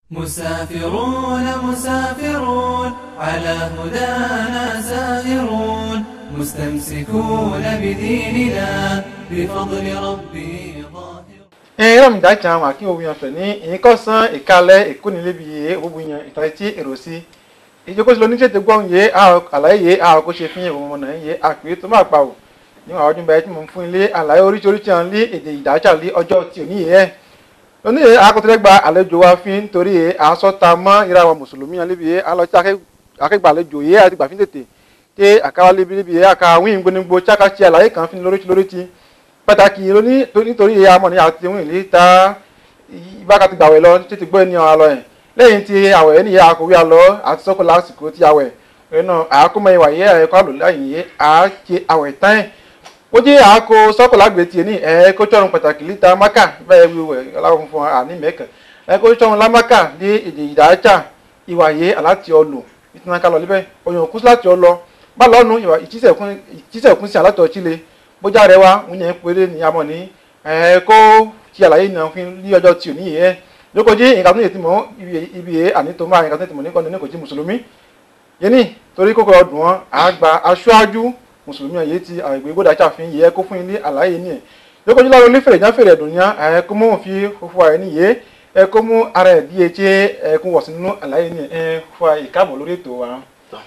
مسافرون مسافرون على هدانا سائرون مستمسكون بديننا بفضل ربي ظاهر. Ẹ̀rọ mi dájà àwọn àkíyàn òwúyàn fẹ̀ ní ìkọ́sán ìkálẹ̀ ìkónilébi òwúyàn ìtàlẹ́tì èrò sí. Ìjókòó sí lóní ṣètò gbọ́n yé àlàyé yé àkókò ṣe fi ìwọ̀n ọmọ náà yé àpè tó máa pa ò. Níwọ̀n àwọn ọdún báyìí tí mo ń fún ilé àlàyé oríṣiríṣi àwọn ilé èdè ìdájà lé ọjọ́ tí ò ní yé. Lóní yé akọ́tẹ́lẹ́gba àlejò wa fi ń torí yé àsọta mọ́ ìra wa mùsùlùmí lébi yé alọ́tí akẹ́gbà àlejò yé àti gbàfín tètè ké àkáwá lébi yé àkàwìn gbónígbó chákàṣí àlàyé kan fi lóríṣiríṣi pàtàkì nítorí àmọ́ ní àti ìwọ̀n ìlú ta ìbákatí gbàwẹ̀ lọ títí gbọ́ ènìyàn àlọ́ ẹ̀ lẹ́yìn tí àwẹ̀ ní àkòwé àlọ́ àti sọ́kò lásìkò tí àwẹ̀ ẹ̀nà àkómọ ìwà yẹ ẹ̀kọ́ àlò láyìn yẹ àáké àwẹ̀ tán ẹ̀ ó jẹ́ àkó sọ́kò lágbè tiẹ̀ ní ẹ̀ẹ́kó tọrùn pàtàkì líta mákà bẹ́ẹ̀ wíwẹ̀ aláwọ̀ fún àní mẹ́kàn ẹ̀ẹ́kó tọrùn lámákà ní èdè ìdájà ìwà yẹ aláti ọlù ìtìnàkà lọ níbẹ̀ òyìn kú láti ọlọ bá lọ́nu ìwà ìtísẹ̀kún sí alátọ̀ chile bójá rẹ wá ń yẹn péré ní amọ̀ ní kó ti àlàyé náà fi ní ọjọ́ tí ò ní yẹn lóko jí nǹkan tó yẹ ti mọ̀ ibi yẹn àní tó máa nǹkan tó yẹ ti mọ̀ nípa ní kò jí mùsùlùmí yẹn ní torí kókó ọdún wọn àgbà aṣáájú mùsùlùmí yẹn ti àgbègbè gbọdọ̀ àṣàfihàn yẹ kó fún ilé àlàyé ní ẹ̀ lóko jí lọ́rọ̀ onífèrè já fèrè ẹ̀dùn yẹn kó mú fi fúnfún ààrẹ ní yẹ kó mú ara ẹ̀ díẹ̀ tí kó wọ̀ sínú àlàyé ní ẹ̀ fún ìkáàbọ̀ lórí ètò wa.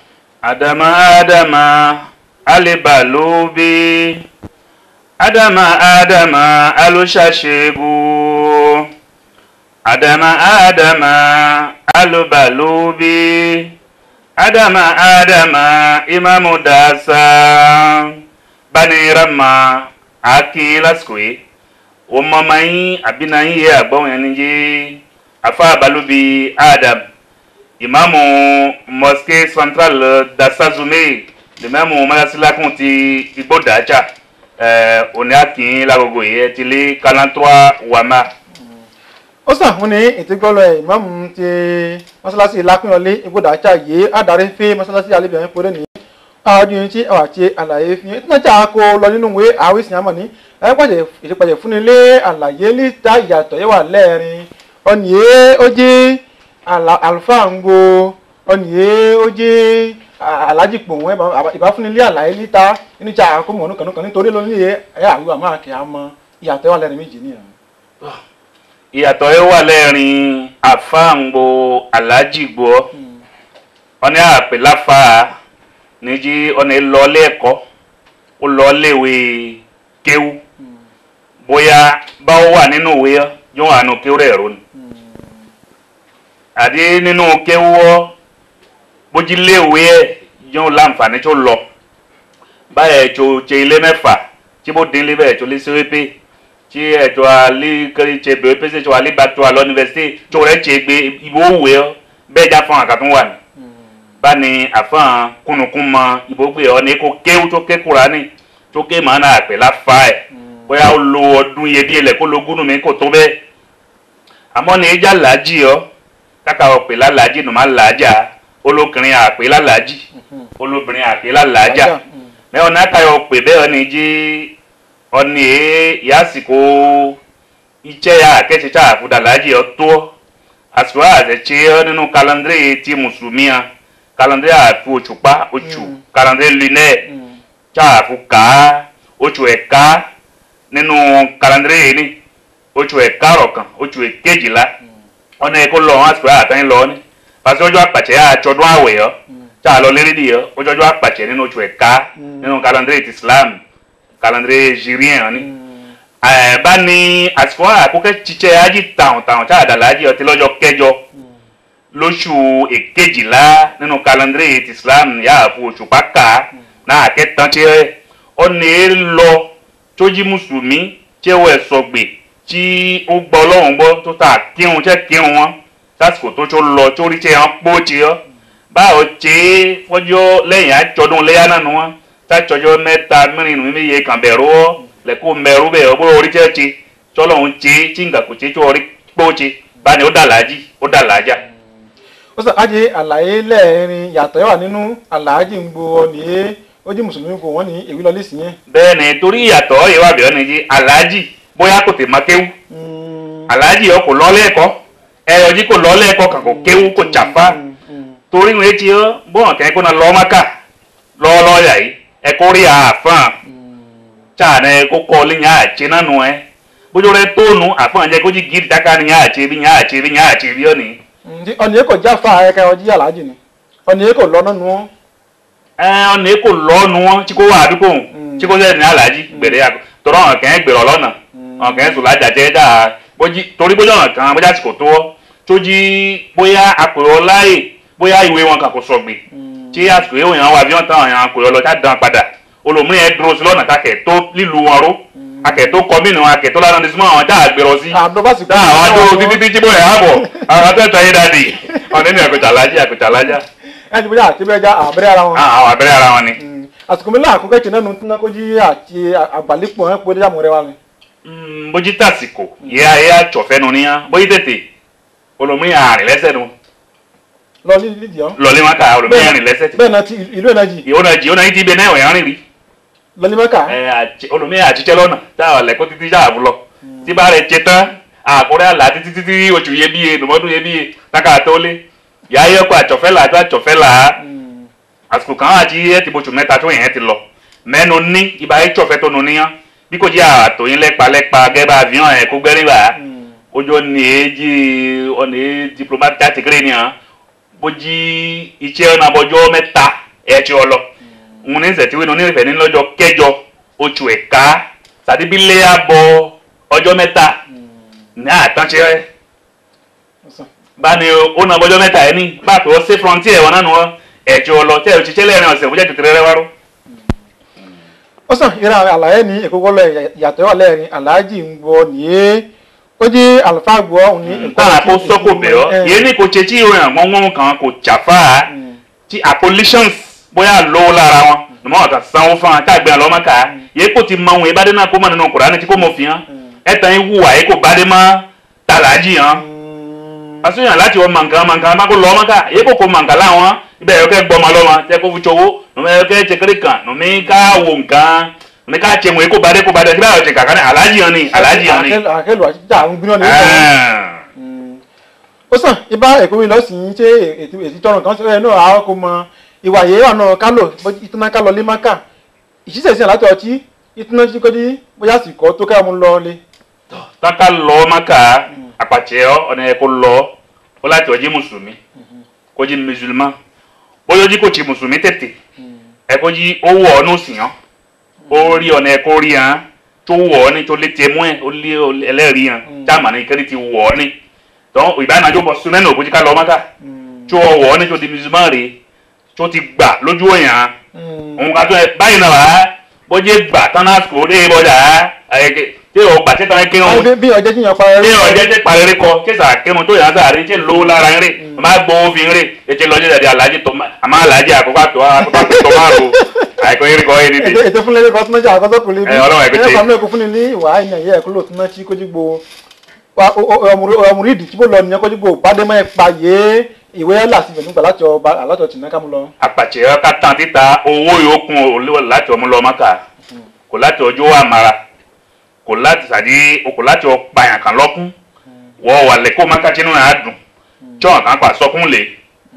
Adama alibalobi Adama alushashebu Adama alubalobi Adama imamu dasa Bani Rama aki laskwe Omamayin abinayin ye agbon yanije Afa balobi Adam Imamu mosquée centrale d'Assazoumé de même Malasilakun ti Igbodaja òní akin lágogo yìí ti lé 43 wàmà. Ó sàn fún ní ìtìgbọ́lọ̀ ìmáàmù ti mọ́sálásí lápínlọ́lé Igbodaja yìí adarí fi mọ́sálásí alẹ́bìnrin pẹ̀lú ní ọdún tí àwọn àti àlàyé fi hàn. Ìtìnájà kó lọ nínú ìwé àwísìn àmọ́ ní ìṣèpàdé fún ilé àlàyé líta ìyàtọ̀ yẹ́wà lẹ́ẹ̀rin ọ̀nìyé ó jẹ́ àlùfáà ń gbo ọ̀nìyé ó jẹ́ alájì pòun ìbáfúnilé àlàyé líta nínú ìjà àkómọ̀ ọ̀nù kanúkan nítorí lónìí ẹ̀yà àwíwà máa kì á mọ ìyàtọ̀ wà lẹ́rin méjì ní ẹ̀rùn. Ìyàtọ̀ ẹ wà lẹ́rin àfáàǹgbò alájì gbọ́ ọ̀nà àpè láfàá níjí ọ̀nà ìlọlé ẹ̀kọ́ ó lọ léwe kéwú bóyá bá ó wà nínú ìwé yóò wà nù kéwú rẹ̀ rò ní. Àdé nínú kéwú bójí léwe ẹ̀ yóò láǹfààní tó lọ báyẹ̀ ẹ̀tọ́ ṣe ilé mẹ́fà tí bó dín lébẹ̀ ẹ̀tọ́ lé síwépé tí ẹ̀tọ́ alíkẹ́rì ṣe bẹ̀rẹ̀ pèsè tó alíbàtọ́ àlọ́ yunifásitì tó rẹ̀ ṣe gbé ìbò òwe ọ́ bẹ́ẹ̀ já fún àkàtún wà ní. Bá ní àfọ̀n kúnnukún mọ ìbò gbé ọ ní kó kéwú tó ké Kùránì tó ké màá náà pè láfa ẹ̀ bóyá ó lo ọdún yẹ bí ẹlẹ́ kó lo gúnnù mi kò tó bẹ́ẹ̀. Àmọ́ ní ìjà làájì ọ káka ọ pè lálàájì nù má làájà olókùnrin àpè lálàájì olóbìnrin àpè lálàájà mẹ́wọ̀n náà káyọ̀ pè bẹ́ẹ̀ ni jí ọ̀nì ìyásìkò iṣẹ́ ya àkẹ́sìtà àfúdàlájì ọ̀tọ́ àsìkò àtẹ̀ṣe nínú kalandré ti mùsùlùmí à kalandré àfi òṣùpá oṣù kalandré lunẹ̀ ṣáàfù ká oṣù ẹ̀ka nínú kalandré yìí ní oṣù ẹ̀ka ọ̀kan oṣù kejìlá ọ̀nà ẹ̀kọ́ lọ àsìkò àtẹ̀yìn lọ ní pàṣẹ ọjọ́ àpàṣẹ àjọ̀dún àwẹ̀ yọ tá a lọ lérí di yọ ọjọ́jọ́ àpàṣẹ nínú oṣù ẹ̀ka nínú calendrier ti Islam calendrier jírien ni. Bá ní àsìkò àkókò tíṣẹ́ ají tàwọn tá a dà láàjì ọtí lọ́jọ́ kẹjọ lóṣù èkejìlá nínú calendrier ti Islam yà fún oṣù pàkà náà kẹtàn tí ọ ní lọ tó jí mùsùlùmí tí ó ẹ̀ sọ̀gbè tí ó gbọ́ Ọlọ́run gbọ́ tó tà kírun tẹ́ kírun wọn lásìkò tó lọ tó rí tẹ́ wọn pọ́ tí ọ báwo ṣe fọjọ́ lẹ́yìn àjọ̀dún lẹ́yà náà nu wọn tájọjọ́ mẹ́ta mẹ́rin nù mí yẹ kàn bẹ̀rù ọ́ lẹ́kọ́ mẹ́rù bẹ́ẹ̀ ọgbọ́n orí tẹ́ ṣe tọ́lọ́hún ṣe tí nǹkan kò ṣe tó orí pọ́ ṣe báni ó dà láàjì ó dà láàjà. Ó sọ àjẹ àlàyé lẹ́ẹ̀rin yàtọ̀ wà nínú àlàájì ń gbo ọ̀nì ó jí mùsùlùmí kò wọ́n ní èwì lọ lẹ́sìn yẹn. Bẹ́ẹ̀ ni torí ìyàtọ̀ yẹ wà bẹ̀rẹ̀ ni aláàjì bóyá kò tè má kéwú aláàjì ọkọ̀ lọ́lẹ́ẹ̀kọ́ ẹ̀yọ̀jí kò lọ lẹ́ẹ̀kọ́ kan kò kéwú kò jàfá torí wọn etí ọ bọ́n kẹ́ kó na lọ́ maka lọ́ọ́lọ́ yà yìí ẹ̀kọ́ rí àfọ̀n tsaane kó kọ́ lé nyà àtsẹ́ nánu ẹ̀ bójú rẹ̀ tónu àfọ̀n jẹ́ kó jí gírí taka ni nyà àtsẹ́ bí nyà àtsẹ́ bí nyà àtsẹ́ bí ọ̀nì. ọ̀nì yẹn kò jáfa ẹ̀ka ọjí aláàjì ni ọ̀nì yẹn kò lọ́nà nu wọn. ọ̀nì yẹn kò lọ́nu wọn tí kò wà àdúgbò tí kò sẹ́ni aláàjì gbèrè tọ́rọ ọ̀n kẹ́ gbèrò lọ́nà ọ̀n kẹ́ sùn lájà jẹ́ dáa torí bójú ọ̀nà kan bójú àsìkò tó tó jí bóyá àpèrò láàyè bóyá ìwé wọn kàn kò sọ̀gbìn tí àsìkò yẹn wọ̀nyàn wà bí wọ́n tán àyàn àpèrò lọ tá dán padà olùmú yẹn dúró sí lọ́nà kákẹ́ tó lílu wọn ró akẹ́ tó kọ́mínú akẹ́ tó lára ní súnmọ́ àwọn tá àgbèrò sí tá àwọn adó títí tí bóyá àbọ̀ àwọn atẹ́tọ̀ yé dàdí ọ̀nà ní àkùtàlájà. ẹ ti bóyá àti bẹ́ẹ̀ já àbẹ̀rẹ̀ ara wọn. àwọn àbẹ̀rẹ̀ ara wọn ni. àsìkò mi láàkó kẹ́kẹ́ náà nínú kó jí àti àgbàlípò ẹ̀ pé dáàmú rẹ wa ni. bójú tàsìkò yẹ ayé àtsọ̀fẹ́nu níyà bóyí tètè olùmú yẹn àrìn lẹ́sẹ̀ nu. lọ lídìí ọ. lọlé maka olùmú yẹn rìn lẹ́sẹ̀. bẹ́ẹ̀ náà ti ìlú ẹ̀ náà jì. ìwọ náà ti bẹ náà ìwọ̀nyàn rìn rí. lọlé maka. olùmú yẹn àtijọ́ lọ́nà táwọn lẹ́kọ́ títí sáà lọ. tí bá rẹ̀ jẹ tán àkúrẹ́ àlá títí oṣù yẹ bíye nùmọ́dún yẹ bíye táka tó lé. yà á yẹ kó àtsọ̀fẹ́là àti àtsọ̀fẹ́là àsìkò kan àti ẹ ti bóṣù mẹ́ta tó yẹn ti lọ mẹ́nu ní ibà ẹ tsọ̀fẹ́ tó nu níyàn bí kò jẹ́ àtòyìn lẹ́pàlẹ́pà gẹ́gẹ́ avion ẹ̀ kó gbẹ́rẹ́ wá ojú ọ̀nà èjì ọ̀nà diplomate àti kéré ni hàn bójí iṣẹ́ ọ̀nà àbọ̀jọ́ mẹ́ta ẹ̀ tí ọ lọ ń ní sẹ̀tíwé ní onífẹ̀ẹ́ ní lọ́jọ́ kẹjọ oṣù ẹ̀ka sàdébílẹ̀ àbọ̀ ọjọ́ mẹ́ta ní àtànṣe báni ọ̀nà àbọ̀jọ́ mẹ́ta ẹ̀ ní bá a pè ọ́ sí frontier wọn nánu ẹ̀ tí ọ lọ tẹ́ ẹ̀ òṣìṣẹ́ lẹ́rìn ọ̀sẹ̀ bójá tètè rẹ́ wárú. ó sàn ìran àlàyé ní èkókó lọ ìyàtọ̀ wà lẹ́rìn aláàjì ń gbọ́ nìyé ó jẹ́ àlùfáà gbọ́ òun ní nǹkan àpò sọ́kò bẹ̀rọ yìí ní kò ṣe tí ìròyìn àwọn kan kò jàfà tí abolitions bóyá lówó lára wọn ní wọn kàn sanwó fún wọn káàgbé àlọ́mọ́ká yìí kò ti mọ ohun ìbádé náà kó mọ̀ nínú Kùránì tí kò mọ̀ fi hàn ẹ̀tàn ìwúwà yìí kò bádé mọ́ tàlàjì hàn àṣeyàn láti wọ mànkàn má kó lọ́mọ́ká yìí kò kó mànkàn láwọn ibẹ̀ yọ kẹ́ gbọ́mọ lọ́mọ tẹ́ kó fi ṣòwò nùmẹ́ yọ kẹ́ ṣe kéré kan nùmí ká wò nǹkan nùmí ká ṣe mọ̀ kó bádé tí báyọ̀ ṣe kàkà ní aláàjì hàn ni. àkẹ́lù àti àwọn gbìnà ní ìlú. ó sàn ibà èkó mi lọ sí ṣé ètí tọrọ kan sẹ́yìn náà àwọn kò mọ ìwà yìí ọ̀nà kálò ìtúná kálọ̀ lé máka ìṣiṣẹ́ sí àlátọ̀ ọtí ìtúná tí kò dí bóyá sì kọ́ tó ká mú lọ lé. táká lọ máka àpàtẹ ọ̀nà ẹ̀kọ́ lọ ó láti ọjí mùsùlùmí kó jí mùsùlùmá ó yọjí kò tí mùsùlùmí tètè ẹ̀kọ́ jí ó wọ̀ ọ́ ní òsìyàn ó rí ọ̀nà ẹ̀kọ́ rí hàn tó wọ̀ ọ́ ní tó lé tẹ̀mú ẹ̀ ó lé ẹlẹ́rìí hàn táàmà ní kẹ́rì ti wọ̀ ọ́ ní tó ìbánajó bọ̀ súnmẹ́nà òkú ká lọ máka tó wọ̀ ọ́ ní tó di mùsùlùmá rè tó ti gbà lójú òyàn òun ká tó ẹ báyìí náà wá bójú gbà tán náà kò dé bọ́jà tí o gbà tẹ́tàn kírun bí ọjọ́ tí yàn parẹ́ bí ọjọ́ tí parẹ́ kọ kí sà kírun tó yàn sáré tí lówó lára ń rè má gbowó fi ń rè ètò ìlọjọ ìdàdí alájí tó àmọ́ alájí àkókò tó máa ro àìkò yín kọ́ yín nídìí. ètò fúnlẹ̀ ẹ̀kọ́ tó náà jẹ́ àkọ́tọ́ kò lè bí ọlọ́run ẹ̀kọ́ tẹ̀. ẹ̀kọ́ fúnni ní ìwà ẹ̀yìn ẹ̀yẹ ẹ̀kọ́ lò tó náà tí kójú gbo ọmọrìdì tí bó lọ nìyẹn kójú gbo bàdé mọ́ ẹ̀ pa yé ìwé láti ìbẹ̀lú gbà látọ̀ tì náà ká mú lọ. àpàtì ọ̀ká tán títa owó yòókùn láti ọmú lọ mọ́kà kò láti ọjọ́ àmàrà kò láti sàdí kò láti ọ̀pàyàn kan lọ́kún wọ́n wà lẹ́kọ́ mọ́kà tí inú náà dùn tí wọ́n kàn pa sọ́kún lè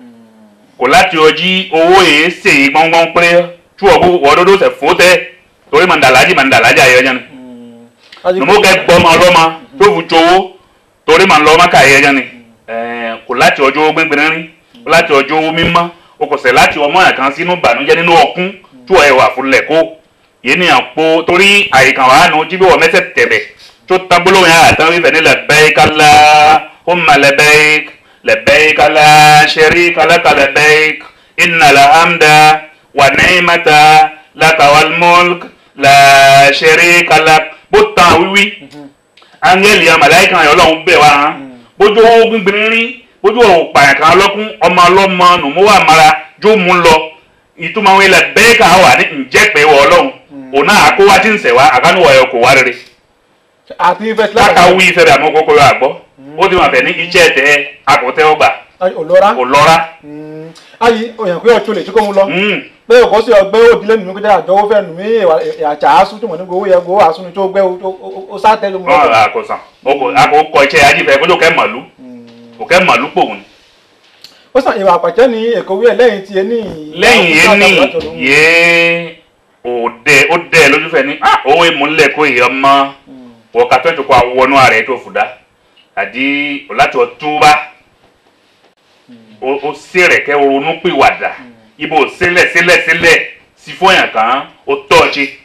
kò láti ọjí owó yìí ṣe gbọ́ngbọ́n pé tí wọ́n dọ́dọ́ sẹ̀ fó tẹ́ torí màndàlájì ayẹyẹ ni nùmọ́kẹ́ gbọ́mọ ọlọ́mọ tó fi jowó torí màndàlọ́mọ́kà ayẹyẹ ni kò láti ọjọ́ gbẹ́ngbẹ́rẹ́ rí kò láti ọjọ́ mímọ́ o kò sẹ̀ láti ọmọ yàn kan sínú ìbànújẹ́ nínú ọkún tí wọ́n wà fún lẹ́kọ́ yìí ni àpò torí àyíkan wà nù jíbí wọ́n mẹ́sẹ̀ tẹ̀bẹ̀ tó tábúlò yẹn àtàn wífẹ̀ ní labbaik Allahumma labbaik labbaik la sharika laka labbaik innal hamda wa ni'mata laka wal mulk la sharika lak bó tán wíwí áńgẹ́lì ya màláìkan ayọ̀ ọlọ́run bẹ̀ wá hàn bójú owó gbígbìn rí bójú ọ̀rọ̀ pààyàn kan lọ́kún ọmọ ọlọ́mọ nùmúwà mara jó mú lọ ìtumọ̀ wọn ilẹ̀ bẹ́ẹ̀ ká wà ní ǹjẹ́ pé wọ ọlọ́run òun náà kó wá tí ń sẹ̀wá àkánúwọ̀ ẹ̀ kò wá rere. láka wí ìfẹ́ rẹ̀ àmọ́ kókó rẹ̀ àgbọ́ ó ti máa fẹ̀ ní iṣẹ́ ẹ̀tẹ́ akọ̀tẹ́ ọgbà òlọ́ra. ayi òyìn pé ọtún lè tí kò ń lọ pé òkò sí ọgbẹ́ òdílé nínú kíjà àjọwọ́ fẹ́ nù mí àjà àásù tó mọ̀ ní gbowó yẹ gbowó àásù ni tó gbẹ́ o sátẹ́ ló mú lọ. àkọsàn àkókò iṣẹ́ ajífẹ́ kó ló kẹ́ màlú o ke malupo un ó sàn ìwà àpàjẹ́ ní èkó wí ẹ̀ lẹ́yìn tí ẹ ní lẹ́yìn ye o de lójú fẹ́ ni o mu le ko yoma o ka to ko awonu are to fuda adi o láti o tuba o sere ke o ronú pìwàdà ibo sílẹ̀ si foyan kan o tochi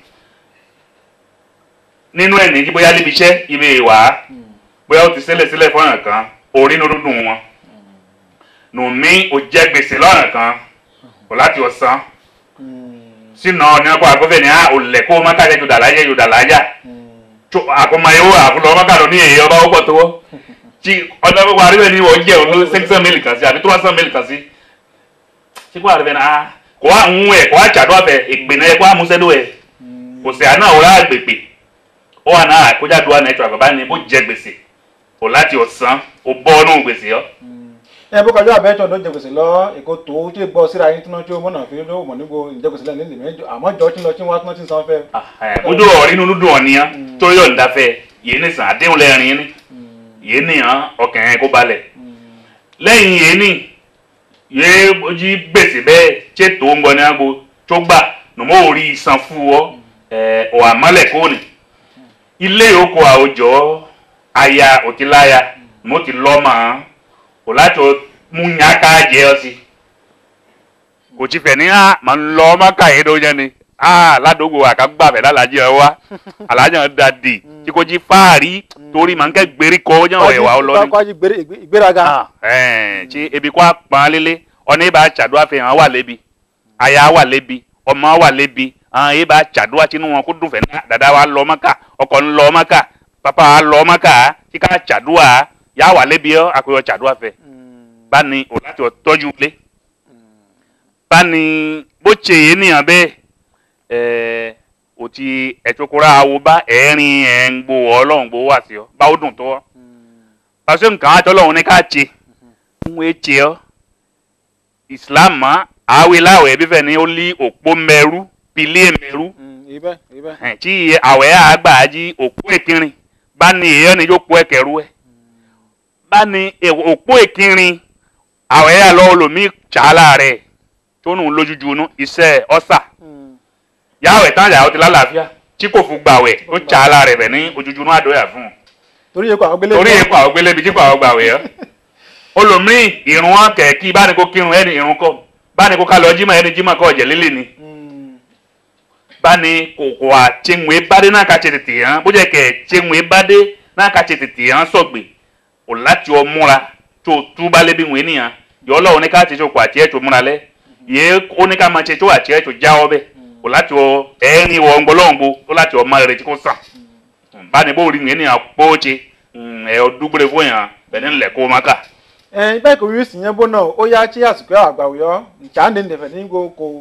nínú ẹ̀ ní bóyá níbi iṣẹ́ ibi ìwà bóyá ó ti sílẹ̀ foyan kan orí no dùn wọn no mi o jẹ gbèsè lọ́nà kan o láti o san sino ni ko agofe ni o le ko ma ka je judalaja akoma yo afulo ma ka lo ni e oba o to ti ọ̀nà gbogbo ariwe ni o je o 500 mil kan sí àbí 300 mil kan sí ti ko ariwe na ko a nwu e ko a chado abe igbe na e ko amusedo e kò se ana ora agbepe o ana ko ja do ana eto agba ni bo je gbèsè o láti o san o bo nu gbèsè yo ẹ bó kọjá àbẹ́jọ́ ló jẹ gbèsè lọ èkó tó tí gbọ́ síra yín tí wọ́n tí ó mọ̀nà fi ló mọ̀ níbo ìjẹ gbèsè lẹ́nu ìlú mẹ́jọ àmọ́ jọ tí lọ tí wọ́n tí ń san fẹ́. ojú ọ̀rí nínú dùn ọ̀nìyàn tó yọ̀ ń dáfẹ́ yìí ní sàn àdéhùn lẹ́rìn ní yìí nìyàn ọkàn ẹ̀ kó balẹ̀ lẹ́yìn yìí ní yìí ojú gbèsè bẹ́ẹ̀ tí tó ń gbọ́ ní agbo tó gbà nùmọ́ orí san fún ọ ọ̀ àmọ́lẹ̀ kó ní ilé ìókò àwòjọ́ aya òtíláya mo ti lọ́ mọ́ o láti mú nyaka jẹ ọ sí kò tí fẹ́ ní ma ń lọ maka yìí tó jẹ́ ni ládògbò àkágbà fẹ́ lálàájì ọ wá alájà dàdì tí kò jí fáàrí torí ma ń kẹ́ gbèrí kọ́ ọjọ́ ẹ̀wà ọlọ́ni ìgbéraga tí ebi kọ́ apá lélẹ̀ ọ̀nà ìbá ṣàdúrà fi hàn wà lébi aya wà lébi ọmọ wà lébi àwọn ìbá ṣàdúrà tí inú wọn kó dùn fẹ́ ní dàda wa lọ maka ọkọ ń lọ maka papa wa lọ maka tí ká ṣàdúrà yà wà lébi ọ àkóyọ ṣàdúrà fẹ́ bani o láti tọ́jú lé bani bó ṣe yé nìyàn bẹ́ẹ̀ o ti ẹ̀tọ́kọ́ra awo bá ẹ̀rín ẹ̀ ń gbó ọlọ́run gbó wá sí ọ bá ó dùn tó ọ pàṣẹ nǹkan àti ọlọ́run ní ká ṣe ń wé ṣe ọ Islam àwẹ̀ láwẹ̀ bí fẹ́ ni ó lé òpó mẹ́rú pilé mẹ́rú tí àwẹ̀ àgbà jí òpó ìkírin bani èèyàn ni yóò pọ̀ ẹ̀kẹ́rú ẹ̀ bani òpó ìkírin àwọn ẹ̀yà lọ́wọ́ lomi tsala rẹ̀ tó nù lójújú nù iṣẹ́ ọ̀sà yàwẹ̀ tán yàwó ti lálàáfíà tí kò fún gbàwẹ̀ ó tsala rẹ̀ bẹ̀ ní ojújú nù àdóyà fún un. torí èkó àwọn gbélé bi tí kò àwọn gbàwẹ̀ yọ. olùmí ìrún wọn kẹ̀kí báni kò kírun ẹni ìrún kọ báni kò kálọ̀ jimá ẹni jimá kọ ọ̀jẹ̀ lílì ni. báni kò àtẹ̀wé bádé náà ká tse tètè hàn bó jẹ́ kẹ̀ tẹ̀wé bádé náà ká tse tètè hàn sọ̀gbẹ̀ ò láti ọ múra tó túbá lébi wọ́n ènìyàn yọlọ oníkà tí tó kọ àti ẹtù múra lẹ yẹ oníkà máa ṣe tó àti ẹtù já ọbẹ kò láti ọ ẹni wọ ọgbọlọgbọ ó láti ọ máa rẹ tí kò sàn báni bó rí wọ́n ènìyàn pọ́ ṣe ẹ ọdúgbòrè fún yàn bẹ̀rẹ̀ ńlẹ̀ kó má kà. ibà kò rí sìyẹn bó náà ó yá tí àsìkò àgbàwọ̀ ìjàndé nìfẹ̀ ní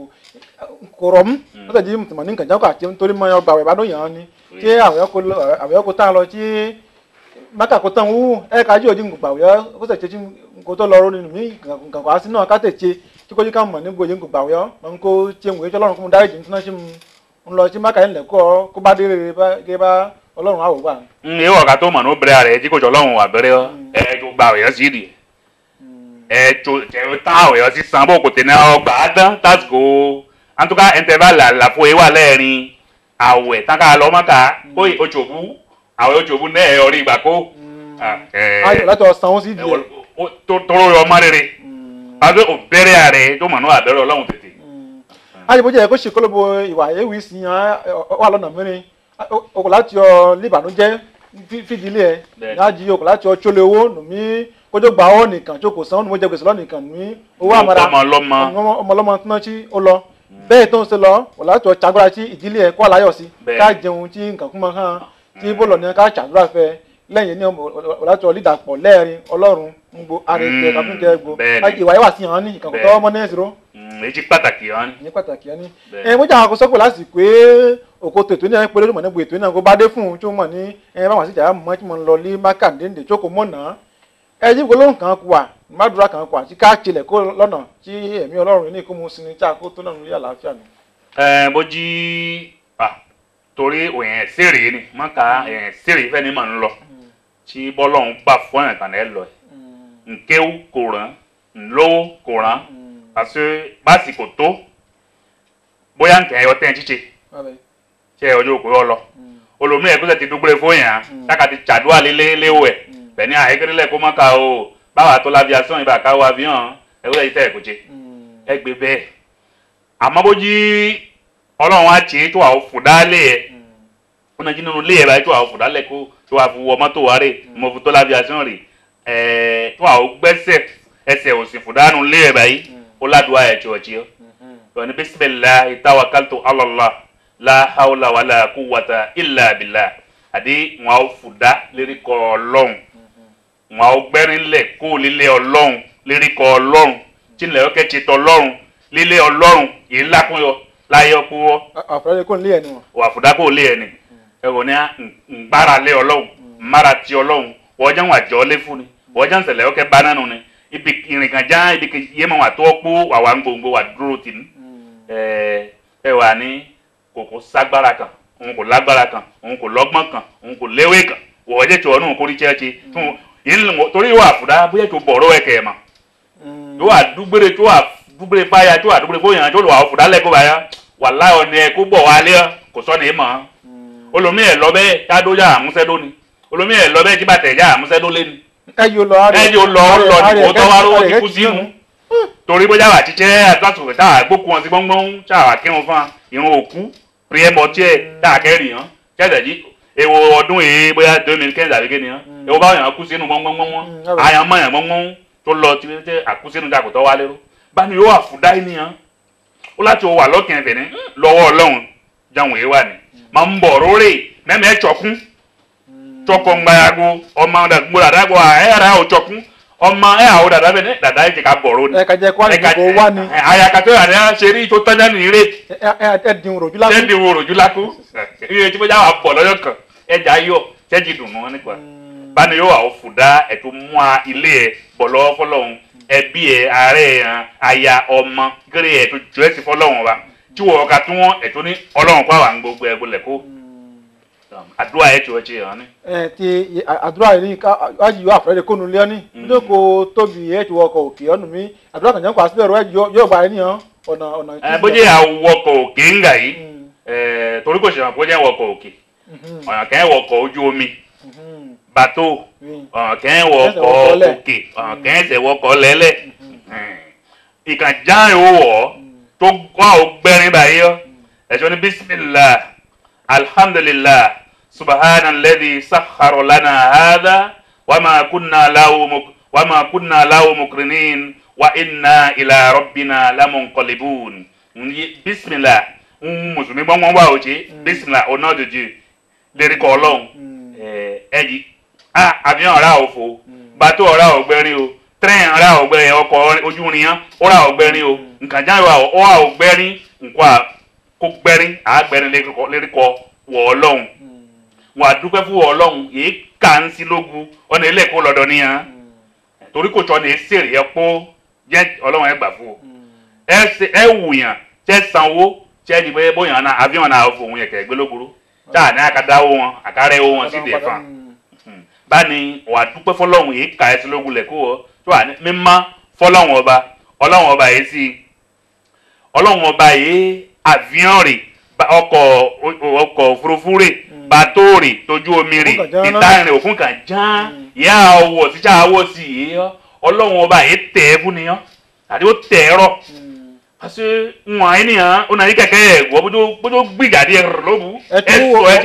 kò rọ̀ mú ó tẹ̀lé mùtùmọ̀ ní kànjá kò àti nítorí mọ́ ọgbàwọ̀ ìbádọ́ yàn án ni tí àwẹ̀ kò tán lọ tí maka ko tan wu e ka ji ojin gba yo ko se che ko to lo ro nínú mi kan ko asi na ka te che tí ko ji kan mo ni gbo ojin gba yo mo ko che nwe jo Ọlọ́run ko mo dárí jin tuna si n lọ sí maka nle ko bá dé rere bá ge bá Ọlọ́run a wo ba e wo ka to mo no bre are tí ko jo Ọlọ́run wa bere o e jo gba yo si di e to je ta o yo si san bo ko te na o gba dan tasco en tout cas interval la fo e wa lẹ́rìn àwẹ̀ ta ka lọ maka ko ojobu àwọn ojobu náà orí ìgbà kó láti ọ̀sán ó sì di ẹ̀ tóró ọmọ rere pàdé òbẹ̀rẹ̀ ààrẹ tó mọ̀ ní àbẹ̀rẹ̀ Ọlọ́run tètè. ayébó jẹ́ kó ṣe kólóbo ìwà ewì sí yan wà lọ́nà mẹ́rin okò láti ọ líbànújẹ́ fìdílé ẹ̀ láti okò láti ọ tsólé owó nùmí kójó gbà ọ́ nìkan tó kò san nùmí jẹ́ gbèsè lọ́nìkan nùmí owó àmàrà ọmọlọ́mọ tó náà tí ó lọ bẹ́ẹ̀ tó ń ṣe lọ okò láti ọ tsagbára tí ìdílé ẹ̀ kó àláyọ̀ sí ká jẹun tí nǹkan kúmọ̀ hàn tí bọ́lọ̀ ní ká ṣàdúrà fẹ́ lẹ́yìn ní ọ̀làtọ̀ lídàpọ̀ lẹ́ẹ̀rin Ọlọ́run ń gbo àrètè kàfíńkẹ́ gbo ìwà yẹn wà sí hàn ní ìkànkọ́ tọ́wọ́ mọ́ ní ẹ̀sìrò. èyí pàtàkì hàn ní pàtàkì hàn ní. mo jẹ́ àwọn akọ́sọ́kọ̀ lásìkò pé òkò tètò ní ẹ̀ pé lójúmọ̀ níbo ètò náà kó bá dé fún un tí ó mọ̀ ní báwọn àti ìjà mọ́ tí mo ń lọ ní mákàndínlẹ̀ tó kò mọ̀ náà. yí gbólóhùn kan kù wà mádùúrà kan kù àti ká tilẹ̀ kó lọ́nà tí ẹ̀mí Ọlọ́run ní kó mu sinmi tí a kó tó lọ́run ní àlàáfíà ni. bó jí torí òyìn sèrè ni mọ́ka sèrè fẹ́ ni mà ń lọ tí bọ́lọ́hún gbà fún ẹ̀kan ẹ̀ lọ nkéwú kò rán ńlówó kò rán parce básìkò tó bóyá nkẹ́ ẹ̀yọ́ tẹ́ ń ṣíṣe ṣe ọjọ́ òkú yọ lọ olómi ẹ̀ kó sẹ̀ ti dúgbò fún yàn sáka ti ṣàdúrà léwò ẹ̀ bẹ́ẹ̀ ni àyíkérélẹ̀ kó mọ́ ká o báwa tó l'aviation ibà ká wa avion ẹ̀wọ́ yìí tẹ́ ẹ̀ kó ṣe ẹ gbé bẹ́ẹ̀ àmọ́ bójú ọlọ́run á ṣe tó àwọn fòdálẹ̀ ẹ̀ ó náà jí nínú ilé ẹ̀ báyìí tó àwọn fòdálẹ̀ kó tó wà fún wọ mọ́tò wa rè mo fi tó l'aviation rè tó àwọn gbẹ́sẹ̀ ẹsẹ̀ òsì fòdánù ilé ẹ̀ báyìí ó ládùúgbò ẹ̀ tí ọ̀chí ọ́ ní bisimilahi tawakkaltu ala Allah la hawla wala quwwata illa billah adi wọn aw fuda lérí kọ Ọlọ́run wọn aw gbẹrin lẹ kó lílé Ọlọ́run lérí kọ Ọlọ́run tí lẹ ọkẹ ti tọ Ọlọ́run lílé Ọlọ́run yìí lákún yọ láyé ọkú wọ. àfúrádé kò lé ẹni wọn. wà fúdá kò lé ẹni ẹ wò ní ngbára lé Ọlọ́run mmara ti Ọlọ́run wọ́n jẹ́ wọn àjọ lé fún ni wọ́n jẹ́ nsẹ̀lẹ̀ ọkẹ bá nánu ni ibi ìrìnkàn já ibi yé mọ̀ wà tó ọkú wà wà ń gbòǹgbò wà dúró tì ní ẹ wà ní kò ságbára kan òun kò lágbára kan òun kò lọ́gbọ́n kan òun kò léwé kan wọ́n jẹ́ tí ọ̀nà kórí chẹ́ẹ̀chẹ́ torí wà fúdá bóyá tó bọ̀rọ̀ ẹ̀kẹ́ mà tó wà dúgbére báyà tó wà dúgbére bóyá tó lọ wà fúdá lẹ́kọ̀ọ́ báyà wà láyọ̀ ni ẹ kó bọ̀ wá lé kò sọ ní mọ̀ olómi ẹ̀ lọ bẹ́ẹ̀ tádó yà àmúṣẹ́dó ni olómi ẹ̀ lọ bẹ́ẹ̀ tí bàtẹ̀ yà àmúṣẹ́dó lé ni ẹ̀yọ́ lọ ní kò tọ́wá ló ti kú sínú torí bóyá wà jíjẹ́ àtúntò táà gbókun wọn sí gbọ́ngbọ́n táà kírun fún irun òkú priemo tiẹ̀ táà kẹ́rì hàn kẹ́sẹ̀ jí èwo ọdún yìí bóyá 2015 àbí kéde hàn èwo báwọn yàn kú sínú gbọ́ngbọ́ngbọ́n àyàn mọ̀ yàn gbọ́ngbọ́n tó lọ tí àkú sínú dàkú tó wá lérò báni yóò wà fún dáì nìyàn ó láti wà lọ́kàn ẹ̀fẹ̀ ní lọ́wọ́ Ọlọ́run jáwọn èèyàn wà ní máa ń bọ̀ rórè mẹ́mẹ́ ẹ̀tsọ̀kún tsọkọ̀ ńgbàyago ọmọ dàgbò ẹ̀yàrá òtsọ̀kún ọmọ ẹ àwọn dada bẹ ne dada yìí ti ka bọ̀rọ̀ ni. ẹ ka jẹ kó àlejò kó wá ni. àyàkàtọ́ yàrá ṣeré tó tọ́jà ní ire. ẹ dín rojú lákú. ẹ dín rojú lákú. iye tí mo já wa bọ̀ lọ́jọ́ kan ẹ jà yọ ṣẹ́jì dùn mọ́ nípa. báni yóò wà ó fùdá ẹ̀tọ́ mú a ilé ẹ̀ bọ̀ lọ́wọ́ fọlọ́hún ẹbí ẹ̀ ààrẹ ẹ̀ aya ọmọ gẹ́rẹ́ ẹ̀ tó jọ ẹ̀ sí fọlọ́hún wa tí wọ́n ka tún wọn ẹ̀tọ́ ní Ọlọ́run kó àwọn gbogbo ẹ̀ gbọ́lẹ̀ kó àdúrà ẹ̀ tí wọ́n ṣe hàn ní. ti àdúrà yìí ká wájú yóò àfẹ́rẹ́ kó nu lé ọ́ní nítorí kò tóbi ẹ̀ tí wọ́n kọ òkè ọ́nù mi àdúrà kan jẹ́ kó àṣìbẹ̀rù ẹ̀ yóò gba ẹni hàn ọ̀nà. bó jẹ́ àwọkọ̀ òkè ń gà yìí torí kò ṣèwọ̀n bó jẹ́ wọkọ̀ òkè ọ̀nà kẹ́ wọkọ̀ ojú omi bàtó ọ̀nà kẹ́ wọkọ̀ òkè ọ̀nà kẹ́ ẹsẹ̀ wọkọ̀ lẹ́lẹ̀ ìkànjá ìwọ̀ tó wà ó gbẹ́rin báyìí ẹ̀ṣọ́ ní bísímìlá alhamdulillah subhana alladhi sakhkhara lana hadha wama kunna lahu mukrinin wa inna ila rabbina lamunqalibun bismillah musulmi gbọ́n wá òjé bismillah ọ̀nà òjòjì lérí kọ́ Ọlọ́run ẹ̀yí avion ọ̀rá òfò bàtó ọ̀rá ọ̀gbẹ́rin o train ọ̀rá ọ̀gbẹ́rin ọkọ̀ ojú rin ọ̀rá ọ̀gbẹ́rin o nǹkan jáwé ọ̀rá ọ̀gbẹ́rin nǹkan kó gbẹ́rin àgbẹ́rin lérí kọ́ wọ Ọlọ́run wọn àdúpẹ́ fún Ọlọ́run yìí kà ń sí lógun ọ̀nà ilé ẹ̀kọ́ lọ́dọ̀ níyàn torí kò tọ́ ní sèrè ẹ̀ pọ́ jẹ́ Ọlọ́run ẹ̀ gbà fún o ẹ wùyàn tẹ́ sanwó tẹ́ di bẹ́ẹ̀ bóyá náà avion náà fò òun yẹ kẹ́ gbélógoro táà ní àkàdáwó wọn àkàrẹ́wó wọn sí ìdè fún báni wọn àdúpẹ́ fọlọ́run yìí kà ẹ́ sí lógun lẹ̀ kó o tó wà ní mímọ́ fọlọ́run ọba Ọlọ́run ọba yìí sí Ọlọ́run ọba yìí avion rè ọkọ̀ òfurufú rè bàtó rè tójú omi rè ìtàrin òkun kan ján ìyá ọwọ́ síjà awọ́ sí i Ọlọ́run ọba yìí tẹ̀ ẹ́ fún nìyàn àti ó tẹ̀ ẹ́ rọ̀ parce wọn ayi nìyàn ó nàní kẹ̀kẹ́ ẹ̀gbọ́ bójú gbìgàdì ẹ̀ lóbu ẹ̀ sọ ẹ̀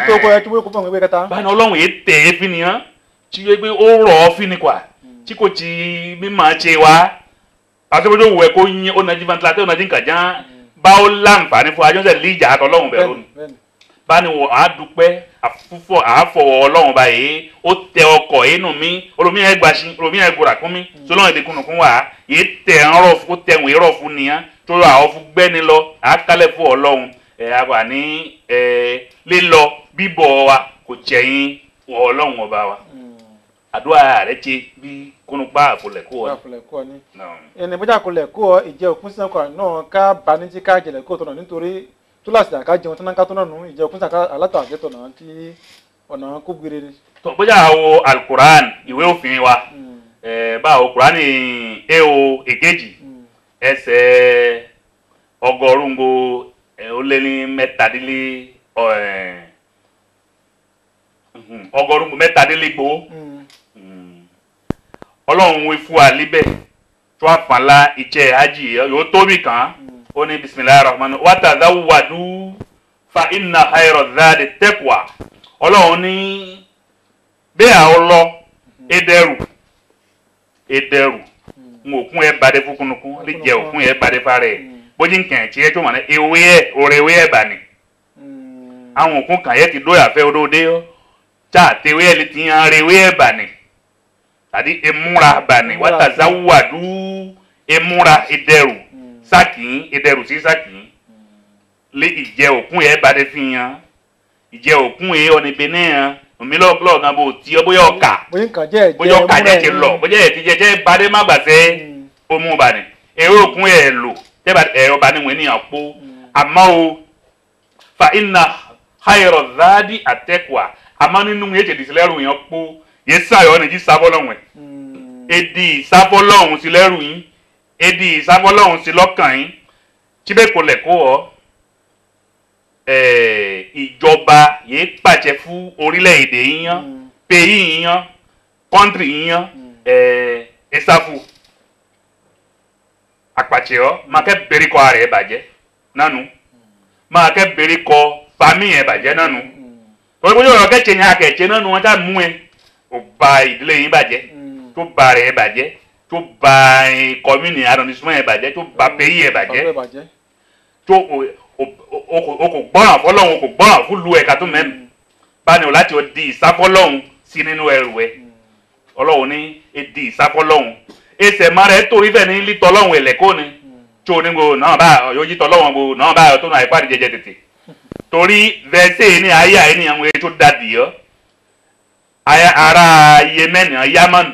jẹ́ báyìí Ọlọ́run yìí tẹ̀ ẹ́ fi nìyàn tí ó gbé ó rọ̀ ọ́ fi ni kwa tí kò tí mímọ̀ ṣe wá parce bójú wù ẹ́ kó yin ó nàjí ventilateur ó nàjí nǹkan ján báwo láǹfààní fún ajọ́sẹ̀ líjà àtọ́lọ́hún bẹ̀rù ni báni wọ́n á dúpẹ́ àáfọwọ́ Ọlọ́run báyìí ó tẹ ọkọ̀ inú mi olómi ẹ̀ gbàṣin olómi ẹ̀ gbòrà kún mi sọlọ́run èdè kùnùkùn wà yìí tẹ̀ ń rọ̀ ó tẹ̀wọ̀n ìrọ̀ fún nìyẹn tó rọ àwọn fún gbẹ́ni lọ àákálẹ̀ fún Ọlọ́run àgbà ní lílọ bíbọ̀ wa kò jẹ̀yìn Ọlọ́run ọba wa àdúrà rẹ̀ ṣe bí kúnupá àfọlẹ̀kọ́ ni ẹni bójá àkọlẹ̀kọ́ ìjẹ́ òkú sí ọkọ̀ náà ká bá ní tí ká jẹ̀lẹ̀kọ́ tọ̀nà nítorí túláàsì àká jẹun tán ká tó náà nù ìjẹ́ òkú sí alátọ̀ àgẹ́tọ̀ náà tí ọ̀nà kó gbére ni. tó bójá àwọ alukuran ìwé òfin wa báwo Kùránì eo èkejì ẹsẹ̀ ọgọ́rùn-ún ó lé ní mẹ́tàdínlé ọgọ́rùn-ún mẹ́tàdínlégbò Ọlọ́run wí fún wa líbẹ̀ tó àfàlà iṣẹ́ hajj yóò tóbi kan ó ní bisimilayi rahman wa tazawwadu fa inna khayra zadi taqwa Ọlọ́run ní bẹ́ẹ̀ àwọn lọ ederu ngokun e bade fukunukun li je okun e bade fare bójí nkan ti e to mane ewe e orewe e bani àwọn okun kan ye ti do ya fe odode o cha tewe e li ti an rewe e bani tàbí emúra bani wa tazawwadu emúra ederu sakin ederu si sakin le ije okun e bade fiyan ije okun e oni benin mi lo gan bo ti o boya oka boya oka je ti lo boya ti je bade ma gba se o mu ba ni ero okun e lo te ba ero ba ni we ni apo ama o fa inna khayra zadi ataqwa ama ninu ye je disleru yan po ye sayo ni ji sabo lohun edi sabo lohun si leru yin edi sabo lohun si lokan yin ti be ko le ko o ìjọba yìí pàṣẹ fún orílẹ̀-èdè yíyan pays yíyan country yíyan ẹ̀sáfù àpàṣẹ ọ́ máa kẹ́ bẹ̀rẹ̀ kọ́ ara ẹ̀ bàjẹ́ nánu máa kẹ́ bẹ̀rẹ̀ kọ́ fami ẹ̀ bàjẹ́ nánu torí bóyá ọ̀rọ̀ kẹ́kẹ́ yẹn akẹ́kẹ́ nánu wọn tá mú ẹ tó ba ìdílé yín bàjẹ́ tó ba rẹ̀ ẹ̀ bàjẹ́ tó ba commune arrondissement ẹ̀ bàjẹ́ tó ba pays ẹ̀ bàjẹ́ tó o kò gbọ́ràn fọ́lọ́run o kò gbọ́ràn fún lu ẹ̀ka tó mẹ́rin báni o láti o di ìsáfọ́lọ́run sí nínú ẹrù ẹ Ọlọ́run ní di ìsáfọ́lọ́run ẹsẹ̀ máa rẹ̀ torí fẹ́ ní lítọ́ Ọlọ́run ẹ̀lẹ́kọ́ ni tí o ní gbogbo náà bá yóò jí tọ́lọ́run gbogbo náà bá tó náà ìpàdé jẹjẹ tètè torí vẹ́sẹ̀ ní ayé àyè ní àwọn ètò dàdí ọ́ ara Yemen Yaman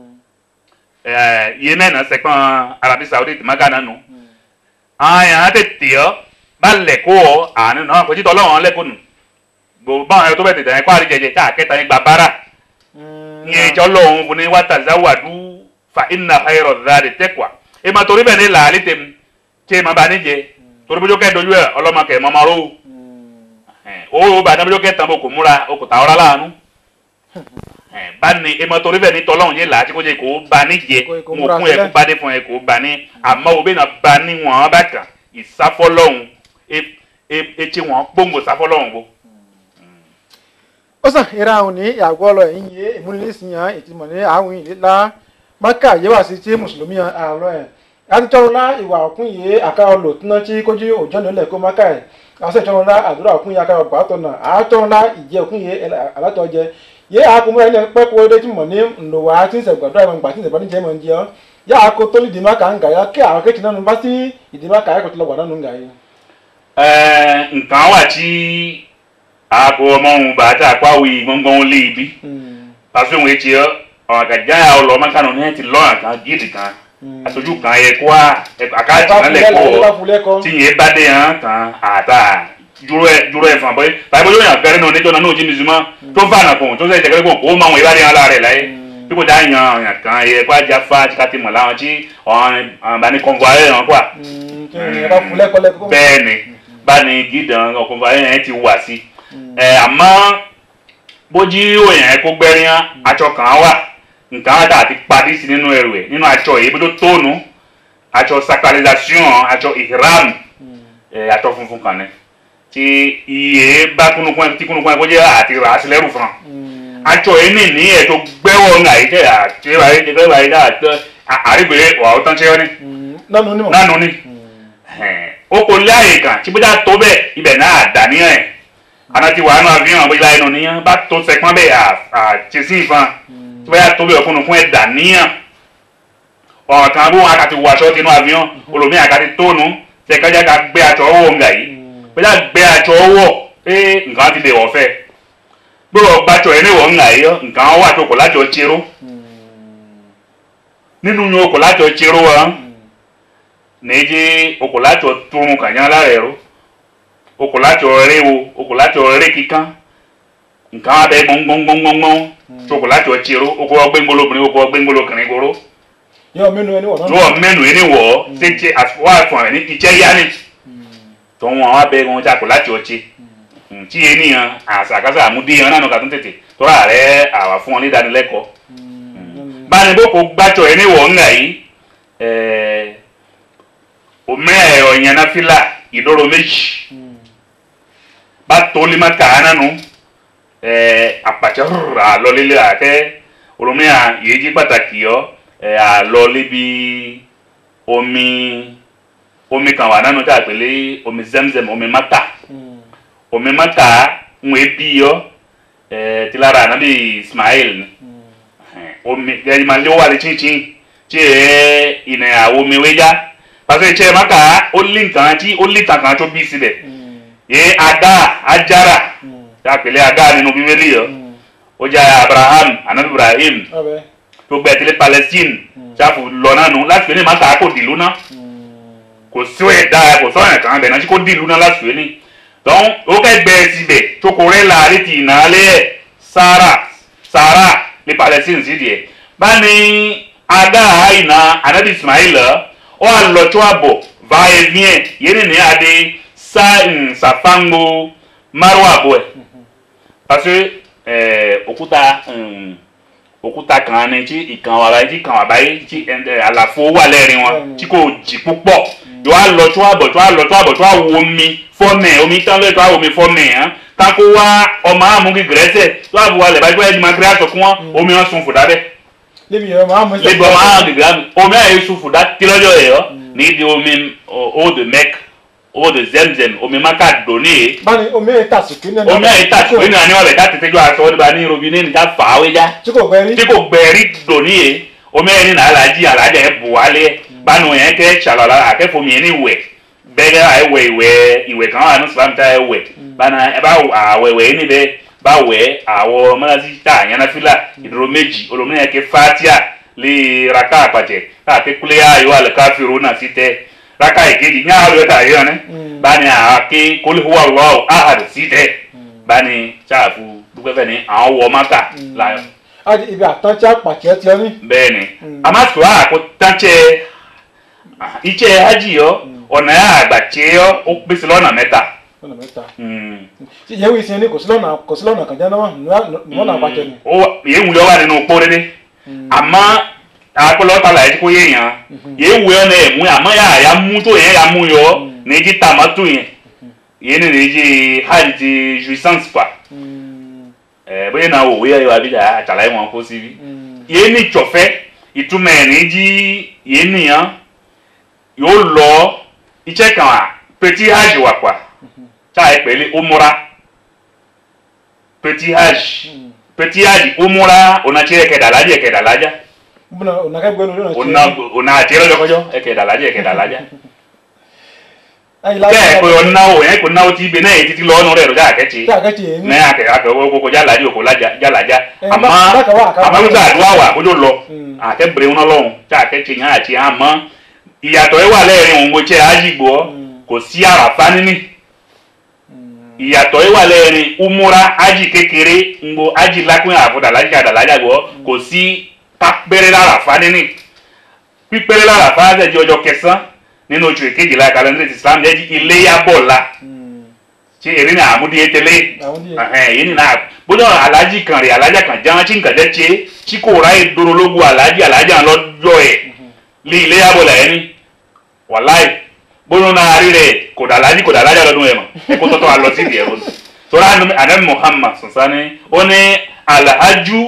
Yemen sẹ́kàn Arabie Saoudite magana nù àyàn tètè ọ́ bá lẹ̀kọ́ àánú náà kò títọ́ Ọlọ́run lẹ́kọ́ nù gbogbo báwọn ẹ̀rọ tó bẹ̀ tètè ẹ̀kọ́ àríjẹjẹ tá àkẹta yín gba bára ìyẹn ìjọ Ọlọ́run fún ní wa tazawwadu fa inna khayra zadi taqwa ẹ máa torí bẹ́ẹ̀ ní làálí tèmi tí ẹ máa bá níjẹ torí bójú kẹ́ dojú ẹ̀ ọlọ́mọ kẹ́ mọ́mọ́ ró o bá dábójú kẹ́ tán bó kò múra o kò tà ọ́rá láàánú bá ní ẹ máa torí bẹ́ẹ̀ ní tọ́lọ́run yé làá tí kò jẹ́ kó bá níjẹ mo kún ẹ kó bá dé fún ẹ kó bá ní àmọ́ òbí náà bá ní wọn bá kàn ìsáfọ́lọ́hun etí wọn gbóngbò sáfọ́lọ́hun bó. ó sàn ìra àwọn ní ìyàgò ọlọ ẹ̀yìn yé ìmúninísìyàn ìtìmọ̀ ní àwọn ìlélá mákà yẹ́wà sí tí mùsùlùmí àárọ̀ ẹ̀ láti tọrọlá ìwà òkun yìí àkàrà lò tí náà tí kójú òjò nílẹ̀ kó mákà ẹ̀ àṣẹ tọrọlá àdúrà òkun yìí àkàrà gbà tọ̀nà àtọrọlá ìjẹ òkun yìí alátọ̀jẹ yé àkómọ́ ilẹ̀ pẹ́kọ́ ilé tí mọ̀ ní ńlọwà tí ń sẹ̀gbàdúrà ìmọ̀ ìgbà tí ń sẹ̀gbàdúrà mọ̀ ń jẹ́ ọ́ yá àkó tó lè dìímà kà ń gà yá kí àwọn kéèkì náà bá sí ìdìímà kà ẹ̀kọ́ tó lọ wà náà ń gà yìí. nǹkan wà tí àpò ọmọ òun bàtà àpáwì gbọ̀ngbọ̀n lé ibi pàṣẹ òun etí ọ ọ̀gàjà ọlọ́mọ kanu ní ẹ̀ ti lọ́rùn kan gíìdì kan aṣojú kan yẹ kó àkáàtì náà lẹ́kọ̀ọ́ tí yẹn bá dé hàn kan àtà dúró ẹ̀ fún abọ́yé tàbí bóyá yàn fẹ́rẹ́ náà níjọ́ náà ní òjì nìzúmọ́ tó fà nà kùn tó sẹ̀ jẹ́ kó o máa wọn ìbá dé hàn lára rẹ̀ láyé bí kò dáa yan kan yẹ kó ajá fa tí ká ti mọ̀ láwọn tí ọ̀hún bá ní kọ̀ǹfọ̀ hàn kó bẹ́ẹ̀ ni bá ní gídàn kọ̀ǹfọ̀ yẹn ti wà sí àmọ́ bójú òyìn kó gbẹ́ríyàn aṣọ kan wà nǹkan wá dà ti padì sí nínú ẹrù ẹ̀ nínú aṣọ yìí bí tó tóònù aṣọ sacralisation aṣọ ihram aṣọ funfun kan ní tí iye bá kúnnukún ẹ tí kúnnukún ẹ kó jẹ́ àti rà á sí lẹ́rù fún un aṣọ yìí ní ní ẹ̀ tó gbẹ́wọ̀ ńlá yìí tẹ̀ àti ẹ̀rọ yìí dà àrígbèrè wà ó tán ṣe ọ́ ní nánú ní ó kò láàyè kan tí bó dá tó bẹ́ẹ̀ ibẹ̀ náà dàníyàn ẹ̀ anati wà nù àfihàn bóyá inú níyàn bá tó sẹpọn bẹ́ẹ̀ àtẹsí ìfọn tí bóyá tó bẹ́ẹ̀ ọkùnrin fún ẹ̀dá níyàn ọ̀ràn kan bó wọn àkàtì wọ aṣọ tinú àfihàn olómi àkàtì tónú sẹkájà ká gbé aṣọ ọwọ́ ńgà yìí bóyá gbé aṣọ ọwọ́ nǹkan ti lè wọ̀ fẹ́ gbọ́dọ̀ gbàtọ̀ ẹ̀ ní wọ̀ ńgà yìí nǹkan wà tó kò lájọ tseró nínú yóò kò lájọ tseró wa nèjì okò lájọ tóun kànyán lára ẹ̀rọ okòlájọ ọrẹ wo okòlájọ ọrẹ kíkan nǹkan abẹ gbọngbọngbọngbọn chocolate ọchiro oko gbengbolo obìnrin oko gbengbolo kìnrin goro yóò mẹ́nu ẹni wọ̀ náà. yóò mẹ́nu ẹni wọ̀ ṣe wà fún ẹ ní ìjẹ́ yá ni tó wọn abẹ wọn chocolate ọchi tí ènìyàn àṣàkáṣà àmúdé yẹn náà kà tún tètè tó rà rẹ àwà fún wọn ní ìdánilẹ́kọ̀ọ́ báni bó kò gbàtọ̀ ẹni wọ̀ ńgà yìí òmìnira ẹ̀rọ ìyẹn náà fílà ìdóró méjì bá tó lé má kàánà nù àpàtẹ rà lọlélẹ àkẹ olómìnira yìí jí pàtàkì yọ àlọlé bí omi kan wà nánu tá a pèlè omi Zemzem omi mata ń wé bí yọ tilara anabi Ismail ni omi gẹ́gẹ́ máa lé wà lé chinchin tí ìnà àwọn omi wéjá pàṣẹ ìṣe maka ó lé nǹkan tí ó lé tàǹkan tó bí síbẹ̀ yé ada ajara tá a pèlè ada nínú bíbélì yọ ó jẹ́ Abraham anabi Ibrahim tó gbẹ̀tẹ̀lẹ̀ Palestine ṣáfù lọ náà nù láti pèlè maka kò dìlú náà kò sí ẹ̀dá kò sọ̀rọ̀ kan bẹ̀ náà tí kò dìlú náà láti pèlè donc ó kẹ́gbẹ́ síbẹ̀ tó kò rẹ́ láàrin ti ìnà alẹ́ Sara ní Palestine sí díẹ̀ bá ní ada àìnà anabi Ismail ó wà lọ tó àbọ̀ va et vient yéni ní adé sàfáǹgbò márùn àbọ̀ ẹ̀ parce que òkúta kan ní tí ìkan wà báyìí tí kan wà báyìí tí àlàfo wà lẹ́rìn wọn tí kò jì púpọ̀ yóò wá lọ tó àbọ̀ tó àwọ̀ omi fọ́mẹ̀ omi tán lóye tó àwọ̀ omi fọ́mẹ̀ hàn tako wa ọmọ amúgi gẹ̀rẹ́sẹ̀ tó àbọ̀ wà lẹ̀ báyìí tó yẹ di magre àtọ̀ fún wọn omi wọn sun fòdà bẹ́ẹ̀. lébi ọmọ amúgi gẹ̀rẹ́sẹ̀ omi àyè sun fòdà kílọ́jọ́ yẹ ọ́ ní di omi eau de Mecque eau de Zemzem omi maka doni ye. bani omi yẹ ta sùkúrú náà. omi yẹ ta sùkúrú náà ni wọn bẹ ká tètè jọ àtọwọ́ nípa ní robinet ní ká fà á wéjà. tí kò gbẹ̀rí doni ye omi yẹ ní nà alájà yẹ bù wálé bánu yẹn kẹ́ ṣàlọ́lá akẹ́fọ̀mù yẹn ní wẹ̀ bẹ́ẹ̀ àìwẹ̀ ìwẹ̀ kan wà ní Islam tá ẹ wẹ̀ bana ẹ bá àwẹ̀wẹ̀ yẹn níbẹ̀ bá wẹ̀ àwọ̀ mọ́lásí tá àyànnáfílà ìdúró méjì olómìnira kẹ́ fatia lè raka àpàtẹ káàkiri kúlẹ̀ ayọ̀ alẹ́káfíìrò náà sí tẹ́ raka ìkejì ní àárọ̀ ẹ̀ta yẹn ni bani àké kólífowó àwọ̀ ahad sí tẹ́ bani sáàfù dúpẹ́fẹ́ ni àwọn wọ̀ mọ́ta láyọ̀. ibi àtọ́jú àpàtẹ ti ọ ní. bẹ́ẹ̀ni amásùwà àkótánsẹ́ iṣẹ́ hajj yọ ọ̀nà àgbàtsẹ́ yọ ó pèsè lọ́nà mẹ́ta. lọ́nà mẹ́ta. ṣé ìyẹn wíìsì ni kò sí lọ́nà kan jẹ́ náà lọ́nà àpàtẹ ni. yéé wúyọ wà nínú pọ́ dédé àmọ́ akọlọ́ta là yẹ kó yé yàn yéé wúyọ náà ẹ̀ mú àmọ́ yà mú tó yẹn yà mú yọ ní jí tàmátò yẹn yéé ní jí hajj ti jouissance pa bóyá náà wò wíyọ yọ àbíjà àtàlàyé wọn kó síbi yéé ní tsọ̀fẹ́ ìtumọ̀ ẹ̀ ní jí yéé nìyàn yóò lọ iṣẹ́ kan à petit hajj wà pa táà pẹ̀lú umura petit hajj umura ọ̀nà tí ẹ̀kẹ̀dàlájà ọ̀nà àti ẹ̀rọ̀jọ́kọ́jọ́ ẹ̀kẹ̀dàlájà kẹ́ẹ̀ pé ọ̀nà òyìn kò náwó tí ibẹ̀ náà títí lọ́nà rẹ̀ lọ́jà àkẹ́tì náà àkẹ́wọ́ kókó jálàjì òkò jálàjà àmọ́ àmọ́lúgbà àdúrà wà kójó lọ àkẹ́bẹ̀rẹ̀ wọn lọ́hùn tí àkẹ́tì yẹn àti àmọ́ ìyàtọ̀ ẹ wà lẹ́ẹ̀rin òun bó jẹ́ àjìgbọ́ kò sí àràfá níní ìyàtọ̀ ẹ wà lẹ́ẹ̀rin umura ájì kékeré ngbó ájì lákùn àfọ̀dàlájà gbọ́ kò sí pápẹ́rẹ́ láràfá níní pípẹ́rẹ́ láràfá ṣẹ̀dí ọjọ́ kẹsàn-án nínú oṣù kejìlá kàlẹ́ndírì Islam lẹ́jì iléyàbọ̀lá tí èrè ní àmúdíyé tẹ́lẹ̀ yìí nínú bójú alájì kan rè alájà kan jẹun tí nǹkan jẹ́ tiẹ́ tí kò ráyè dorológun alájà lọ́jọ́ ẹ̀ lé iléyàbọ̀lá ẹni wàláì bójú náà rí rẹ̀ kò dàlájà lọ́dún ẹ̀ mọ̀ ẹ kó tọ́tọ́ alọ sí ìdí ẹ̀rọ ni tọ́lá ànábì Muhammad sọ̀sánì ó ní alhaju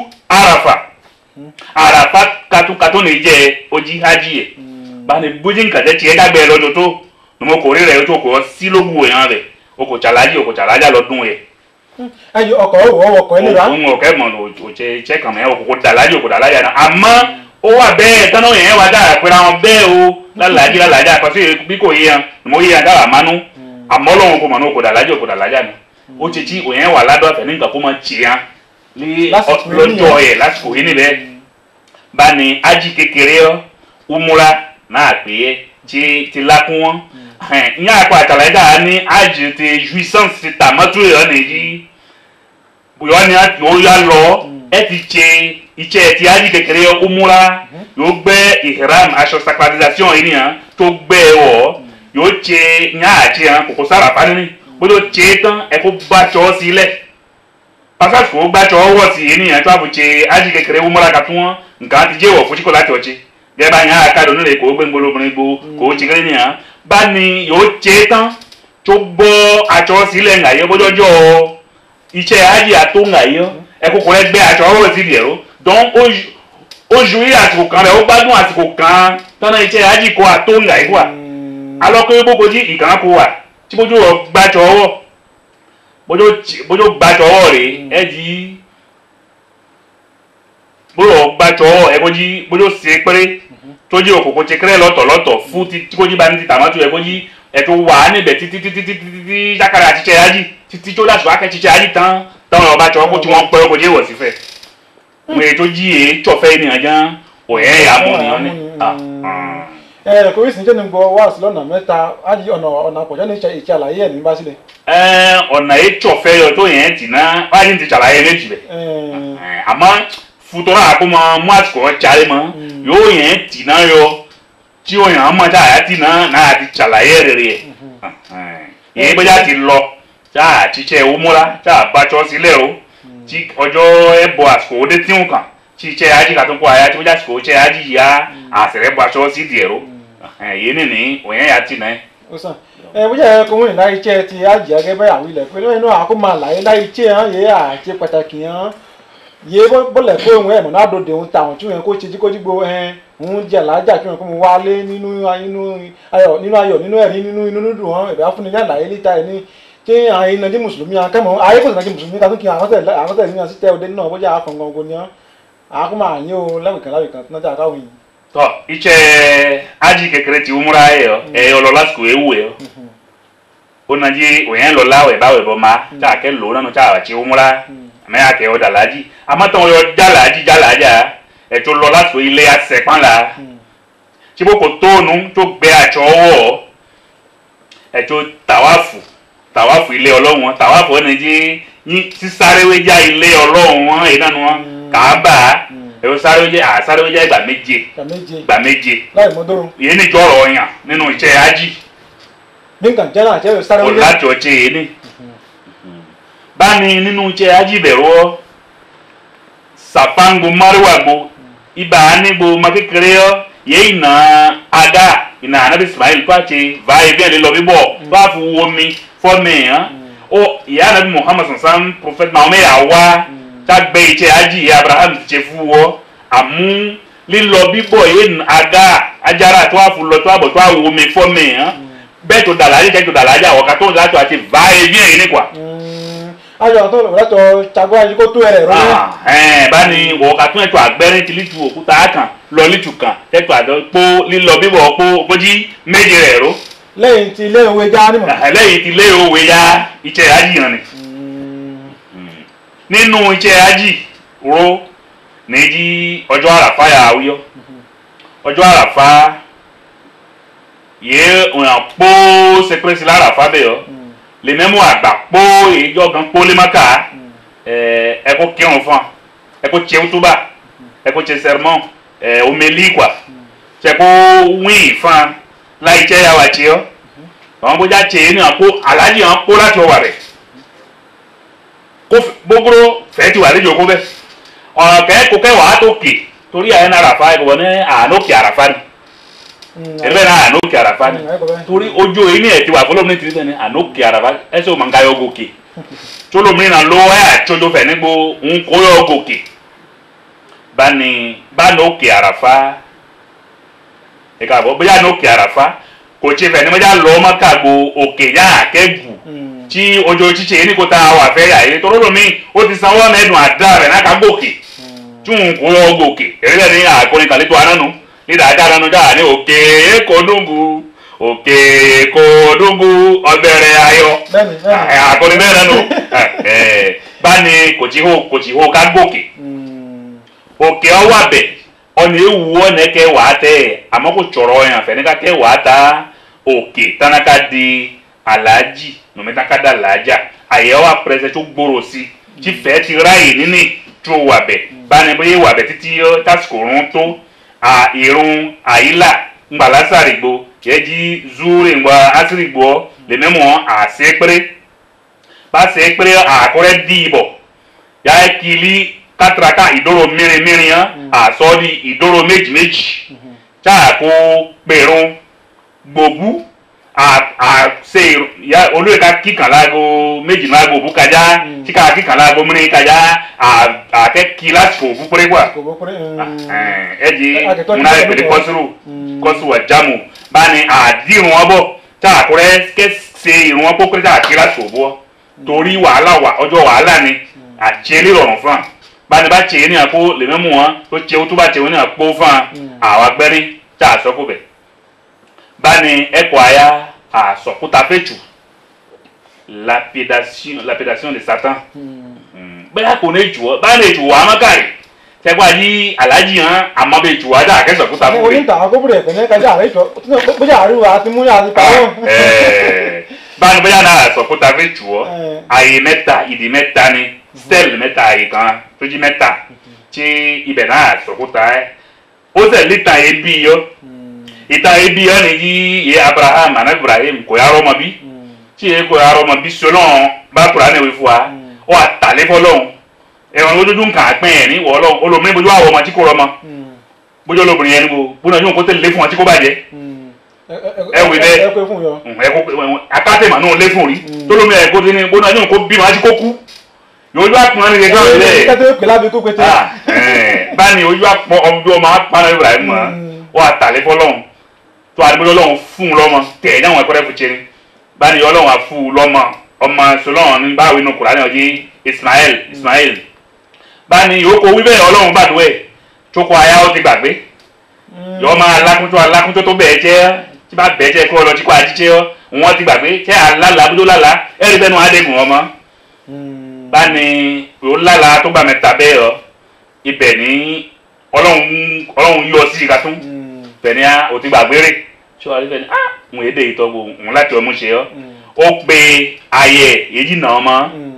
arafa katukatu ní jẹ́ ojí hajj yẹ bani bójú nǹkan jẹ́ tiẹ́ dàgbẹ́ lọ́jọ́ tó ní mo kò rí rẹ̀ tó kò sí lógun èèyàn rẹ̀ o kò tsàlájà lọ́dún ẹ̀. ayi ọkọ̀ ọwọ́ ilé ra. òun ọ̀kẹ́ mọ̀ òtsẹ́ tsẹ́ kàn mẹ́ o kò dàlájà náà àmọ́ ó wà bẹ́ẹ̀ tọ́nà yẹn wà dára pé àwọn bẹ́ẹ̀ o lálàájá pàṣẹ bí kò yé yan mo yé yan dára mánú àmọ́ lọ́wọ́ kò mọ̀ ní o kò dàlájà ni ó ti tí òyìn wà ládọ́ àfẹ́ nígbà kó máa tì yan lọ́jọ́ ẹ̀ lásìkò yìí níbẹ̀ bá ní ájì kékeré umura náà pé ti lákún wọn ìyá àpò àtàlàyé dáa ní ájì ti jouissance ti tàmọ́tò ẹ̀ nìyí yọ ni ó yá lọ ẹ ti ṣe iṣẹ́ ti ájì kékeré umura yóò gbé ihram aṣọ sacralisation yìí nìyẹn tó gbé wọ̀ yóò ṣe ní àti hàn kòkó sára fani bó ló ṣe tán ẹ kó gbàtsọ sílẹ̀ pàṣẹ kó gbàtsọ wọ̀ sí yìí nìyẹn tó a bò ṣe ájì kékeré umura ka tún wọn nǹkan ti jẹ́ wọ̀ fún síkò láti ọ̀ṣẹ́ gẹ́gẹ́ bá yẹn àkàdé onílé kò gbé ngbolo obìnrin gbó kò ṣe kéré nìyẹn bá ní yóò ṣe tán tó gbọ́ aṣọ sílẹ̀ ńgàyẹ bójọ́jọ́ iṣẹ́ ájì àtó ńgàyẹ ẹ kókò rẹ gbé aṣọ ọwọ́ sí ìdìẹ̀rọ dán oṣù yìí àsìkò kan rẹ̀ ó gbádùn àsìkò kan tọ́nà iṣẹ́ ájì kó àtó ńgàyẹ wà alọ́kẹ́ gbogbo tí ìkànnà kó wà tí bójú rọ gbàjọ ọwọ́ bójú gbàjọ ọwọ́ rẹ̀ ẹ di bójú gbàjọ ọwọ́ ẹ bójú ṣe péré tó jí òkòkò ṣe kéré lọ́tọ̀lọ́tọ̀ fún tí kò jí bá ní ti tàmátù ẹ bójú ẹ̀tọ́ wà níbẹ̀ títí jákàrà àti ṣe ájì títí tó láti wá kẹ́ ṣiṣẹ́ ájì tán táwọn ọba jọ kó tí wọ́n pẹ́ ọkọ̀ jẹ́ ìwọ̀ sífẹ̀ mo ètò jí èé tọ̀fẹ́ ènìyàn jẹ́ òyẹ́ ìyàmú nìyàn ní. kò rí sí jẹ́ ní gbọ́ wá sí lọ́nà mẹ́ta ájì ọ̀nà àpọ̀jọ́ ní ìṣe àlàyé ẹ̀ ní bá sílẹ̀. ọ̀nà èé tọ̀fẹ́ yọ tó yẹn tì náà wáyé ti ṣàlàyé méjì bẹ̀ àmọ́ futọ́ra àkómọ mú àsìkò ọ̀jáde mọ́ yóò yẹn tì náà yọ tí o yàn án mọ táyà tí náà ti ṣàlàyé rere yẹn bóyá ti lọ tá a ti ṣe owó múra tá a bá tọ́ sílẹ̀ o tí ọjọ́ ẹ bọ àsìkò òde tí ń kàn tí iṣẹ́ ají ká tó kó àyà tí bóyá àsìkò iṣẹ́ ají ya àṣẹrẹ́ bọ aṣọ sí ìdí ẹ̀rọ yìí nìní òyìn yà ti náà. bóyá ẹ kò wọ́n láì iṣẹ́ ti ájì gẹ́gẹ́ bẹ́ẹ̀ àwọn ilẹ̀ pé lóyún náà àkó máa láì láì iṣẹ́ hàn yé àti pàtàkì hàn yé bọ́lẹ̀ kó ìwọ̀n ẹ̀mọ́ náà dòde òun tàwọn tí wọ́n kó ṣe jíkójígbó ń jẹ làájà kí wọn kó mu wálé nínú ayọ̀ nínú ẹ̀rí nínú dùn hàn ẹ̀bẹ̀ afúnni ní àlàyé líta ẹ̀ ní kí àwọn iná jí mùsùlùmí akẹ́mọ̀ ayé kò sì náà jí mùsùlùmí ká tó kí àwọn tẹ̀lé ní àsìtẹ́ òde náà bóyá àkàngangan ni àákó máa ní o láwìkan tó náà jà káwọn yìí. tọ iṣẹ́ ájì kékeré ti wúmúra ẹ ọlọ lásìkò ewu ẹ ó náà jí òyìn lọ láwẹ̀ báwẹ̀ bọ́ máa tá a kẹ́ lò ó náà tá a wà ti wúmúra àmẹ́ àkẹ́ ọ̀dà lájì àmọ́ tán ọyọ jálàájà ẹ̀tọ́ lọ láti ilé àṣẹpánlá tí bó kò tóónú tó gbé àjọ ọwọ́ ẹ̀tọ́ tàwáfù ilé ọlọ́run tàwáfù ẹni jí sísáréwéjá ilé ọlọ́run wọn ìdánu wọn kàábà ẹ̀rọ sáréwéjá ìgbà méje ìyẹn ní jọ̀rọ̀ ọ̀yàn nínú iṣẹ́ ájì láti ọ̀chẹ́ yìí ní bá ní nínú iṣẹ́ ájì bẹ̀rù ọ́ sàfáǹgbò márùwàgbò ibà anigbo ma kékeré ọ yé ìnà aga ìnà anabi ismail tó àti báyìí bí ẹ lè lọ bíbọ bá fún omi fọmi hàn ó ìyá anabi muhammad sansan prophet mahammed àwa tá gbé iṣẹ́ ají abraham ti ṣe fún wọ àmú lílọ bíbọ yé aga ajára tó àfún lọ tó àbọ̀ tó àwọ omi fọmi hàn bẹ́ẹ̀ tó dàlájà jẹ́ tó dàlájà ọ̀ka tó ń látọ̀ àti báyìí bí ẹ̀yìn nípa. ayọ̀ tó lọ látọ̀ tsagbó ayé kó tó ẹ̀rẹ̀ rọ́. báni wọ̀ọ́ka tó ẹ̀tọ́ àgbẹ̀rẹ̀ ti lítù òkúta kan lọ lítù kan ẹ̀tọ́ àdó pó lílọ bíbọ̀ pó ogójì méje rẹ̀ ró. lẹ́yìn tí ilé òwe já nímọ̀. lẹ́yìn tí ilé òwe já iṣẹ́ ájì hàn ni. nínú iṣẹ́ ájì ró níjí ọjọ́ àràfá yà áwúyọ́ ọjọ́ àràfá yé òyàn pó sẹpẹrẹsì láràfá bẹ́ẹ̀ yọ lè mẹ́mú àgbà pó ìjọ gan pó lé maka ẹ̀kọ́ kírun fún ẹ̀kọ́ tiẹ̀ túbà ẹ̀kọ́ tiẹ̀ sẹ̀rmọ́n omeli kwa ṣẹ̀kọ́ wíìn fún láì jẹ́ yàwá tiẹ̀ ọ́ àwọn bójá tiẹ̀ ní àpò aláàjì hàn pó láti ọwà rẹ̀ kó gbogbo fẹ́ẹ́ ti wà lẹ́jọ́ kó bẹ́ẹ̀ ọ̀rọ̀ kẹ́kọ̀ọ́ kẹwàá tó kè torí àyẹ̀nà àràfá ẹ̀kọ́ ní àánókè àràfá ni ẹgbẹ́ náà ànókè àràfá ni torí ojú èyí ní ẹ̀tí wà fọlọ́mù ní tìrí sẹ́ni ànókè àràfá ẹsẹ̀ òmà ń káyọ̀ gòkè tólómìnì náà ló ẹ̀ àtúndó fẹ̀ nígbó ń kóyọ̀ gòkè bá nókè àràfá ẹ̀ka àbọ̀ bóyá nókè àràfá kò tí fẹ̀ ní mọ́jà lọ́ mọ́ kàgbó òkè yá àkẹ́gù tí ojú títí èyí ní kò tá a wà fẹ́ yà èyí tó lómi ó ti sanwó mẹ́dùn àdá rẹ̀ náà ká gòkè tí ń kóyọ̀ gòkè èrè ní àkórin kàlító anánu nídàájá nínú dáa ní òkè kòdóngù ọbẹ̀rẹ̀ ayọ̀ àkọni bẹ́ẹ̀ nínú bá ní kò tí hó ká gòkè òkè ọwọ́ àbẹ̀ ọ̀nà ewu ọ̀nà ẹ̀kẹ́ wàá tẹ̀ àmọ́ kò tsọ̀rọ̀ ọ̀yàn fẹ̀nìkà kẹ́ wàá ta òkè tánàkà di aláàjì nùmẹ́tàkà dà làájà àyẹ̀wò àpẹrẹsẹ̀ tó gbòòrò sí tí fẹ́ ti ráyè nínú tó wà bẹ̀ báni bóyá wà bẹ̀ títí tásìkò rún tó ìrun àyílà ńgbà lásàrì gbó yẹ́jí zúrè ńgbà ásìrì gbó lè mẹ́mọ́ àṣẹ péré bá ṣe péré àkọ́rẹ́ dì bọ̀ yá kìlí kátàràkà ìdóró mìíràn yẹn àsọ́ọ́dì ìdóró méjì táà kó pèrún gbògbú àṣe olóyèká kíkànlágo méjì máa gbògbú kájá tíkà kíkànlágo mìíràn kájá àkẹ́kì lásìkò òfú péré wà ẹ̀jì múná ìpèlè kọ́sùrù àjámù bá ní àdírun ọbọ̀ táà kọ́rẹ́ kẹ́sẹ̀ ìrún ọbọ̀ péré táà kí lásìkò òfú torí wàhálà ọjọ́ wàhálà ni àti rírọ̀rùn fún un báni bá tiẹ̀ ní àpò lè mẹ́mú wọn tó tiẹ̀ tó bá tiẹ̀ ní àpò fún un àwọn agbẹ́rin tá a sọ kó bẹ̀ báni ẹ̀kọ́ àyà àsọ̀kúta fẹ́tù lapidation de Satan bẹ́ẹ̀ kò ní jù ọ́ báni ètò wà á má kàrí tẹ́gbà yí alájí hàn àmọ́ bẹ́ẹ̀ jù wá dá àkẹ́sọ̀kúta fún mi. oníta àkóbùrẹ̀ ẹ̀fẹ̀ kájà àrẹ ìjọ bóyá àríwá àti múlẹ̀ àti pàrọ̀. báni bóyá náà àsọ̀kúta fẹ́tù ọ́ àyè mẹ́ta ìdí mẹ́ta ni sẹ́ẹ̀lì mẹ́ta àyè kan tó jí mẹ́ta tí ibẹ̀ náà àsọ̀kúta ẹ̀ ó sì lítà ebi yọ ìta ebi yọ ni yí Abraham àná Ibrahim kò yára ọmọ bí tí yẹ kò yára ọmọ bí sọlọ́n bá kura ní ìwé fún wa ó àtàlẹ́ fọlọ́n ẹ̀wọ̀n ojoojú nǹkan àpẹ́ ẹ̀ ní wọ́ọ́lọ́ olómìnir bójú àwọn ọmọ tí kò rọmọ bójú olóbìnrin yẹn níbo bójú ọjọ́ kó tẹ̀lé fún wọn tí kò bàjẹ́ ẹ̀wì bẹ́ẹ̀ akátẹ̀mọ̀ náà lé fún rí tólómi ẹ̀ kó tí ní bójú ọjọ́ kó bímọ àti kó kú ojú àpọn ní gẹ́gẹ́ ọ̀rẹ́ kẹ́tẹ́ pè lábẹ́ kó pété. báni ojú àpọn ọdún ọmọ apá Ibrahim wọ́n àtàlẹ́ fọlọ́n tó àdúgbò lọ́wọ́ fún un lọ́mọ tẹ̀ ẹ̀ náwọn ẹ̀kọ́ rẹ̀ fún ṣe ni báni ọlọ́run àfún un lọ́mọ ọmọ sọlọ́run ní báwo inú Kùránì ọ̀jẹ́ Ismail báni yòókù wíbẹ̀ ọlọ́run gbàdúrà ẹ̀ tókò ayá ó ti gbàgbé yọ máa alákúntó tó bẹ̀ẹ́ jẹ́ tí bá bẹ̀ẹ́ jẹ́ kó ọ lọ tí kò ajíjẹ́ ọ wọ́n ti gbàgbé tẹ́ àlálà bójú lálà ẹ̀rí bẹ́ẹ̀ nu adégún ọmọ báni ó lálà tó gbà mẹ́ta bẹ́ẹ̀ ọ ibẹ̀ ní ọlọ́run yọ sí ìka tún bẹ̀ ní ó ti gbàgbé rè tí wàá rí bẹ́ẹ̀ ní òun èdè ìtọ́gbò òun láti ọmú ṣe ọ ó pe ayẹ èyí nà ọmọ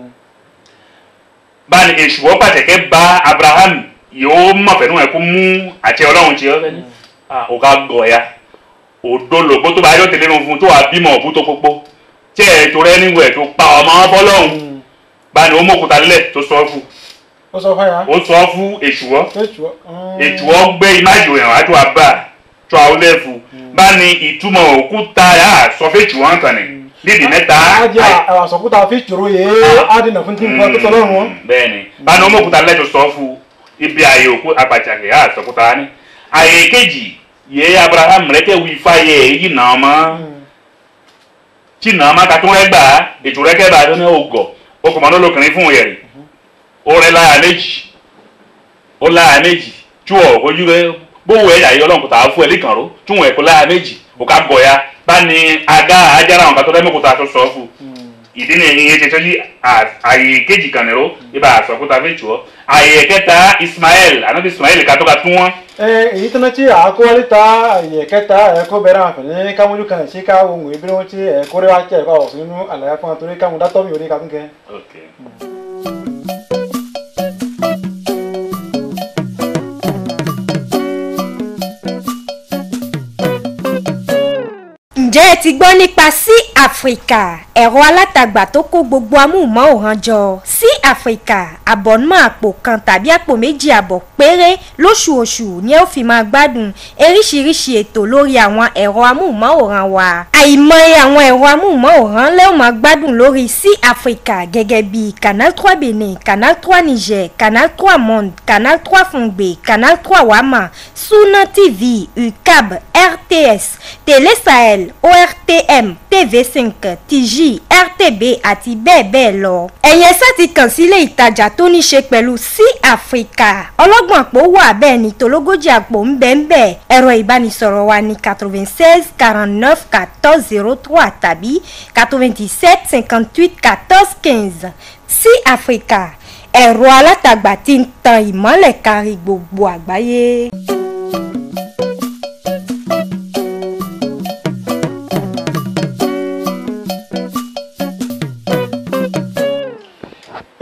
báni èṣù ọ pàtẹ́kẹ́ bá Abraham yóò mọ̀ fẹ́ níwọ̀n kó mú àti ọlọ́run ṣe ọ fẹ́ ní ọ̀gá gọ̀ọ́yà òdòlògbó tó bá yọ tẹ̀lé nu fún tó wà bímọ òkú tó pópó tí ẹ̀ tó rẹ́ níwẹ̀ tó pa ọmọ fọlọ́run báni ó mọ̀kúta lẹ̀ tó sọ fún ó sọ fún èṣùwọ́ gbé imájò yàn ájò àbá tó àwọn lẹ́fù báni ìtumọ̀ òkúta yà sọ fún èṣùwọ́ nǹkan ni lídìí mẹ́ta. àsọkúta fi ṣòro yé ádìnà fún tí nǹkan tó sọ lọ́rùn wọn. bẹ́ẹ̀ni báni ó mọ̀kúta lẹ̀ tó sọ fún ibi ààyè òkú apàtàkì yà sọkúta ni ààyè kejì yẹ Abraham rẹ́kẹ̀ wí fáyẹ̀ èyí nà ọmọ tí nà ọmọ kakún rẹ gbà ètò rẹ́kẹ̀ bá tó ní ògọ̀ okùnmọ́ ló lókùnrin fún yẹ̀rì ó rẹ láyà méjì tí wọ́n ojú rẹ bówó ẹ̀yà yìí ọlọ́run kò tà á fún ẹ lẹ́kàn ró tí wọ́n ẹ̀kọ́ láyà méjì kò ká gọ̀ ya bá ní aga ajára àwọn kan tó rẹ́ mọ́kúta tó sọ fún ìdí ni èyí ṣe tọ́jú àyè kejì kan nìró ibà àsọkúta fi tù ọ́ àyè kẹta Ismail anabi Ismail ká tó ka tún wọn. èyí tó náà tí àkówálé ta àyè kẹta ẹ̀kọ́ bẹ̀rẹ̀ àǹfààní kámúlù kan ṣe ká ohun ìbílẹ̀ wọn tí ẹ̀kọ́ rẹ̀ wá kẹ́ ẹ̀kọ́ ọ̀sùn nínú àlàyé fún wa torí káwọn dátọ́ mi ò ní ká tún kẹ́. ǹjẹ́ ẹ ti gbọ́ nípa Sí Africa ẹ̀rọ alátagbà tó kó gbogbo amóhùnmáwòrán jọ Sí Africa àbọ̀nmọ́ àpò kan tàbí àpò méjì àbọ̀ péré lóṣooṣù ni ẹ ó fi máa gbádùn oríṣiríṣi ètò lórí àwọn ẹ̀rọ amóhùnmáwòrán wa. àìmọye àwọn ẹ̀rọ amóhùnmáwòrán lẹ́ ò máa gbádùn lórí Sí Africa gẹ́gẹ́ bí Canal 3 Benin, Canal 3 Niger, Canal 3 Monde, Canal 3 Fongbe, Canal 3 Wama, Suna TV, UCAB, RTS, Télé Sahel, ORTM, TV5, TJ, RTB àti bẹ́ẹ̀ bẹ́ẹ̀ lọ. ẹ̀yin ẹ̀sẹ̀ ti kàn sílé ìtajà tó ní ṣe pẹ̀lú Sí Africa. ọlọ́gbọ̀n àpò wà bẹ́ẹ̀ ni tológójì àpò ń bẹ́ẹ̀ ẹ̀rọ ìbánisọ̀rọ̀ wa ní 96 49 14 03 tàbí 97 58 14 15. Sí Africa ẹ̀rọ alátagbà tí ń tan ìmọ́lẹ̀ kárí gbogbo àgbáyé.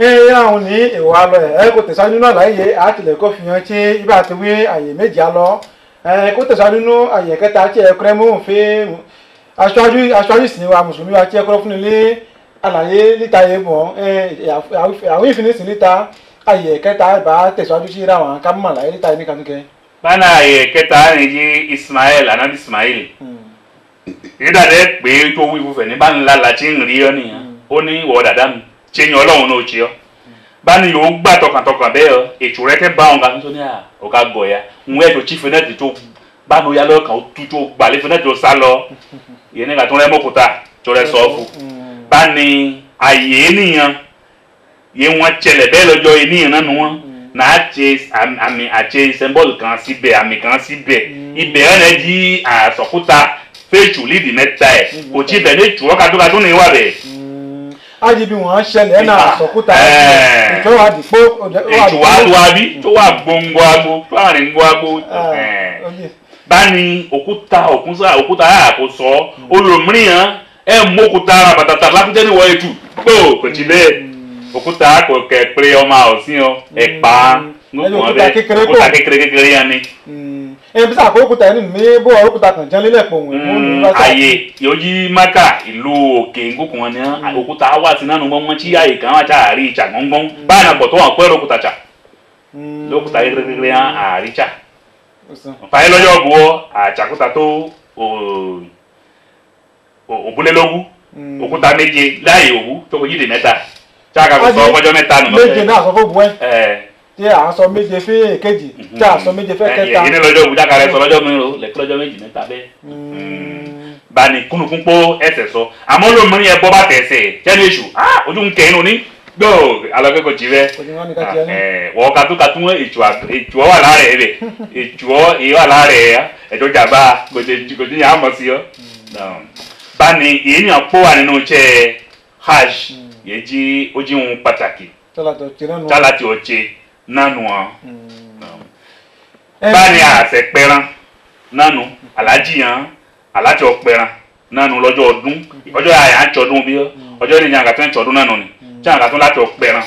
àwọn ní ìwà lọ ẹ kò tẹ̀sán nínú àlàyé àtìlẹ́kọ̀ọ́ fi hàn tí ibà àti wí àyè méjì á lọ kó tẹ̀sán nínú àyè kẹta tí ẹ kúrẹ́ mú fi aṣáájú ìsìn wa mùsùlùmí wa tí ẹ kúrẹ́ fún ilé àlàyé níta yẹ bọ̀ àwọn ìfinisìn níta àyè kẹta bá tẹ̀síwájú sí ra wọn ká mọ̀ àlàyé níta yẹ ní kanúkẹ́. báná àyè kẹta ni jí Ismail anabi Ismail nígbà tẹ pé tó wí fúnfẹ ní báni lálá tí ń rí ọ nìyẹn ó ní ìwọ dàda mi ṣé ni Ọlọ́run náà ṣe ọ báni yóò gbà tọkàntọkàn bẹ́ẹ̀ ọ ètò rẹ tẹ bá wọn kan tó ní ọ̀gá gọ̀ọ́yà ń wẹ́ tó tí fẹ́nẹ́tì tó bánu ya lọ́kàn ó tú tó gbalẹ̀ fẹ́nẹ́tì tó sá lọ ìyẹn nígbà tó rẹ mọ́kúta tó rẹ sọ fún báni àyè nìyẹn yé wọn tẹlẹ bẹ́ẹ̀ lọ́jọ́ yìí nìyẹn nánu wọn náà ṣe àmì àṣe symbol kan síbẹ̀ àmì kan síbẹ̀ ibẹ̀ ẹ̀ di àsọ̀kúta fẹ́ẹ̀tù lídì mẹ́ta ẹ̀ kò tí bẹ̀ ní ìtura kadúkadú ní ìwà rẹ̀. ájí bí wọ́n ṣẹlẹ̀ ẹ̀ náà àsọ̀kúta ìtura wà dìpó. ìtura tó wá bí tó wà gbóngbó agbo tó wà ní gbó agbo. báni òkúta àkóso olùmíràn ẹ̀ mú òkúta bàtàtà lákútẹ́ ní wọ́n ètù kò tí bẹ́ẹ̀ òkúta kò kẹ pé ọmọ ọ̀sìn ọ ẹ̀pá òkúta kékeré yẹn ni. bí sáà kó òkúta yẹn ní bó òkúta kan jẹ́ lílẹ̀ pọ̀ wọ́n. ààyè yóò jí Maka ìlú òkè ngókùn wọn ni òkúta wà sí nánu gbọ́ngbọ́n tí ààyè kan wà tá àárí ìjà gbọ́ngbọ́n báyìí náà pọ̀ tó wọn pẹ́ òkúta jà lókúta kékeré yẹn àárí jà. fàyè lọ́jọ́ bùọ́ àjàkúta tó òbúlélógún òkúta méje láàyè òwú tó kò yíde mẹ́ta jáka kò sọ ọjọ́ mẹ́ta nù. méje náà sọ fún buwẹ́ tí a sọ méje fẹ́ kejì tí a sọ méje fẹ́ kẹta. yìí ní lọ́jọ́ òwú jáka rẹ sọ lọ́jọ́ mìíràn lẹ́kí lọ́jọ́ méjì mẹ́ta bẹ́ẹ̀. bani kúnnukún pọ́ ẹsẹ̀ sọ àmọ́ lómìnirin ẹ bọ́ bá tẹ̀sẹ̀ jẹ́nu èṣù ojú ń kẹ́ inú ní gbọ́ alọ́kẹ́kọ̀ọ́ jí rẹ wọ́n katukatu ètò wà láàrẹ̀ rẹ̀ ètò wà láàrẹ̀ ẹ̀jọ̀ jàmbá gòtè yà á mọ̀ sí ọ. bani èyí ni àpò wà nínú iṣẹ́ hajj yeji ojihun pàtàkì tálàtì ọ̀chẹ́ nánu wọn báni àṣẹ pẹran nánu alájí yàn alájọ pẹran nánu lọ́jọ́ ọdún ọjọ́ àyà ń tsọdún bí ọjọ́ ìrìn àgàtú ń tsọdún nánu ni tí àgàtú láti ọpẹran.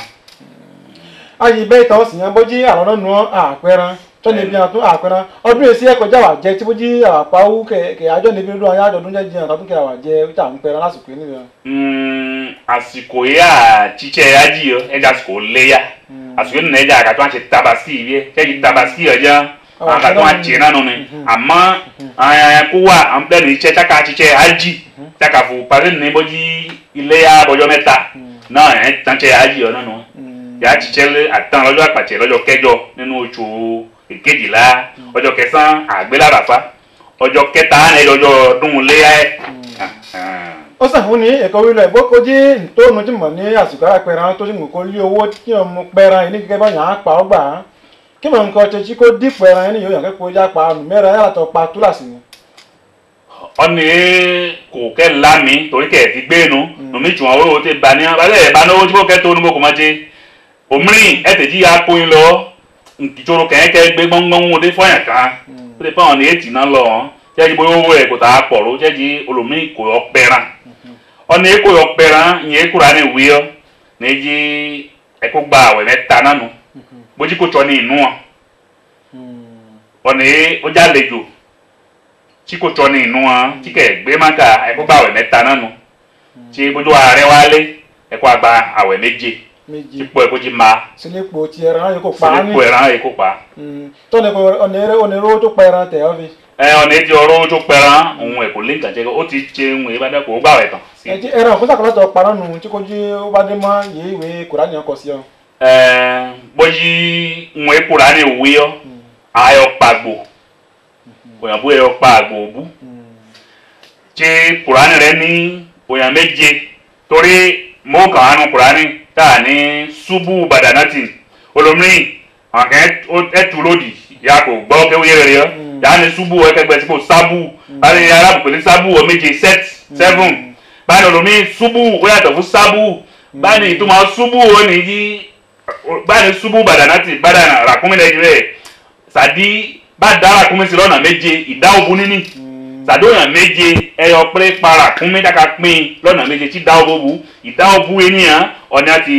ayi bẹ́ẹ̀ tọ́ sí yẹn bójí àwọn ọ̀nà nù àpẹran tó ní ibi àtún àpẹran ọdún èsì ẹ̀kọ́ jáwà jẹ tí bójí àpáwú kẹ̀ àjọ níbi ọdún ayé àjọ̀dún jẹ́ jẹ́ àtàtún kẹ̀ àwà jẹ tí à ń pẹran lásìkò yìí nìyẹn. àsìkò yà títsẹ ají yọ ẹja àsìkò léya àsìkò yìí nìyẹn ẹja àgàtú àti tabaski yẹ ẹjì tabaski ọjà àgàtú àti nánu ni àmọ́ kó wà àmúdẹ́nu ìtsẹ tsaka títsẹ ají tsaka fò pàṣẹ nìyẹn bójí iléya bọjọ mẹ́ta náà ẹ̀ tàntsẹ ají yọ nánu yà á títsẹ àtàn lọ́jọ́ àpàtsẹ lọ́jọ́ kẹjọ nínú oṣù ìkejìlá ọjọ́ kẹsàn-án àgbélàràfà ọjọ́ kẹta ẹ̀ lọ́jọ́ ọdún léya ẹ̀. ó sàfún ní ẹ̀kọ́ wílọ ẹ̀gbọ́ kó jí tóònù tí mọ̀ ní àsìkò àpẹran tó sì mú kó lé owó tí wọ́n mú pẹran yìí ní gẹ́gẹ́ bá yàn á pa ọgbà á kí mọ̀ nǹkan ṣe tí kó dípò ẹran yìí yóò yàn kẹ́kọ̀ọ́ já pa nùmẹ́rẹ̀ yàtọ̀ pa túlàsì ni. ọ̀nì kò kẹ́ lámì torí kẹ́ ẹ̀ ti gbé nu nùmí jù wọn owó ti bà ní abẹ́lẹ̀ ẹ̀ bá náwó tí kò kẹ́ tó ní kò má jẹ òmìnirin ẹ̀ tẹ̀ jí ya kóyin lọ ìṣòro kẹ́kẹ́ gbé gbọ́ngbọ́n wọn dé fọyàn kan ó lè fọyàn ní ètì náà lọ jẹ́jí bóyá owó ẹ̀ kò tà á pọ̀ ló jẹ́jí olùmí kò yọ pẹ́ran ọ̀nà èkó yọ pẹ́ran ìyẹn kúra ní ìwé ọ́ ní jí ẹ̀kọ́ gba àwẹ̀ mẹ́ta nánu bójú kò tsọ ní inú wọn ọ̀nà ó já lejò tí kò tsọ ní inú wọn tí kẹ̀ gbé máka ẹ̀kọ́ gba àwẹ̀ mẹ́ta nánu tí bójú ààrẹ wálé ẹ̀kọ́ àgbà àwẹ̀ méje sípò ẹ̀kọ́ jí ma sílẹ̀pọ̀ tí ẹran yìí kò pa á ní sípò ẹran yìí kò pa. tọ́ni ọ̀nà èrò tó pa ẹran tẹ̀ ọ́ fi. ọ̀nà ètò ọ̀rọ̀ tó pẹran òun ẹ̀kọ́ lé nǹkan jẹ́ ó ti ṣe ń wèé bá dẹ́kun ó gbà wẹ̀ tán. ẹran òkúta kan látọ̀ paná nù tí kò jí ó bá dé mọ́ yìí ìwé Kùránì ọkọ̀ sí ọ. bóyí ń wèé Kùránì òwe ọ ayọ̀ pàgbò òyìnbó ẹ̀yọ pa àgbò òbú tí Kùránì rẹ ní òyìn méje torí mọ́ọ̀kàn ánú Kùránì tá a ní ṣubú bàdánátì olómìnirin àkẹ́ ẹ̀tù lòdì ya kò gbọ́ kéwìyé rẹ̀ yọ yanni subu ẹkẹgbẹ tí kò sábù báyìí arábùkù ní sábù ọ méje 7 báyìí olómi subu ó yàtọ̀ fún sábù báyìí ìtumọ̀ subu ó ní yí báyìí subu bàdànàtì bàdànà ràkúnmí lẹ́yìn rẹ̀ sàdí bá dá ràkúnmí sí lọ́nà méje ìdá òbu níní sàdó yàn méje ẹyọ péré pa ràkúnmí dáka pín lọ́nà méje tí dá òbu ìdá òbu ènìyàn ọ̀nà àti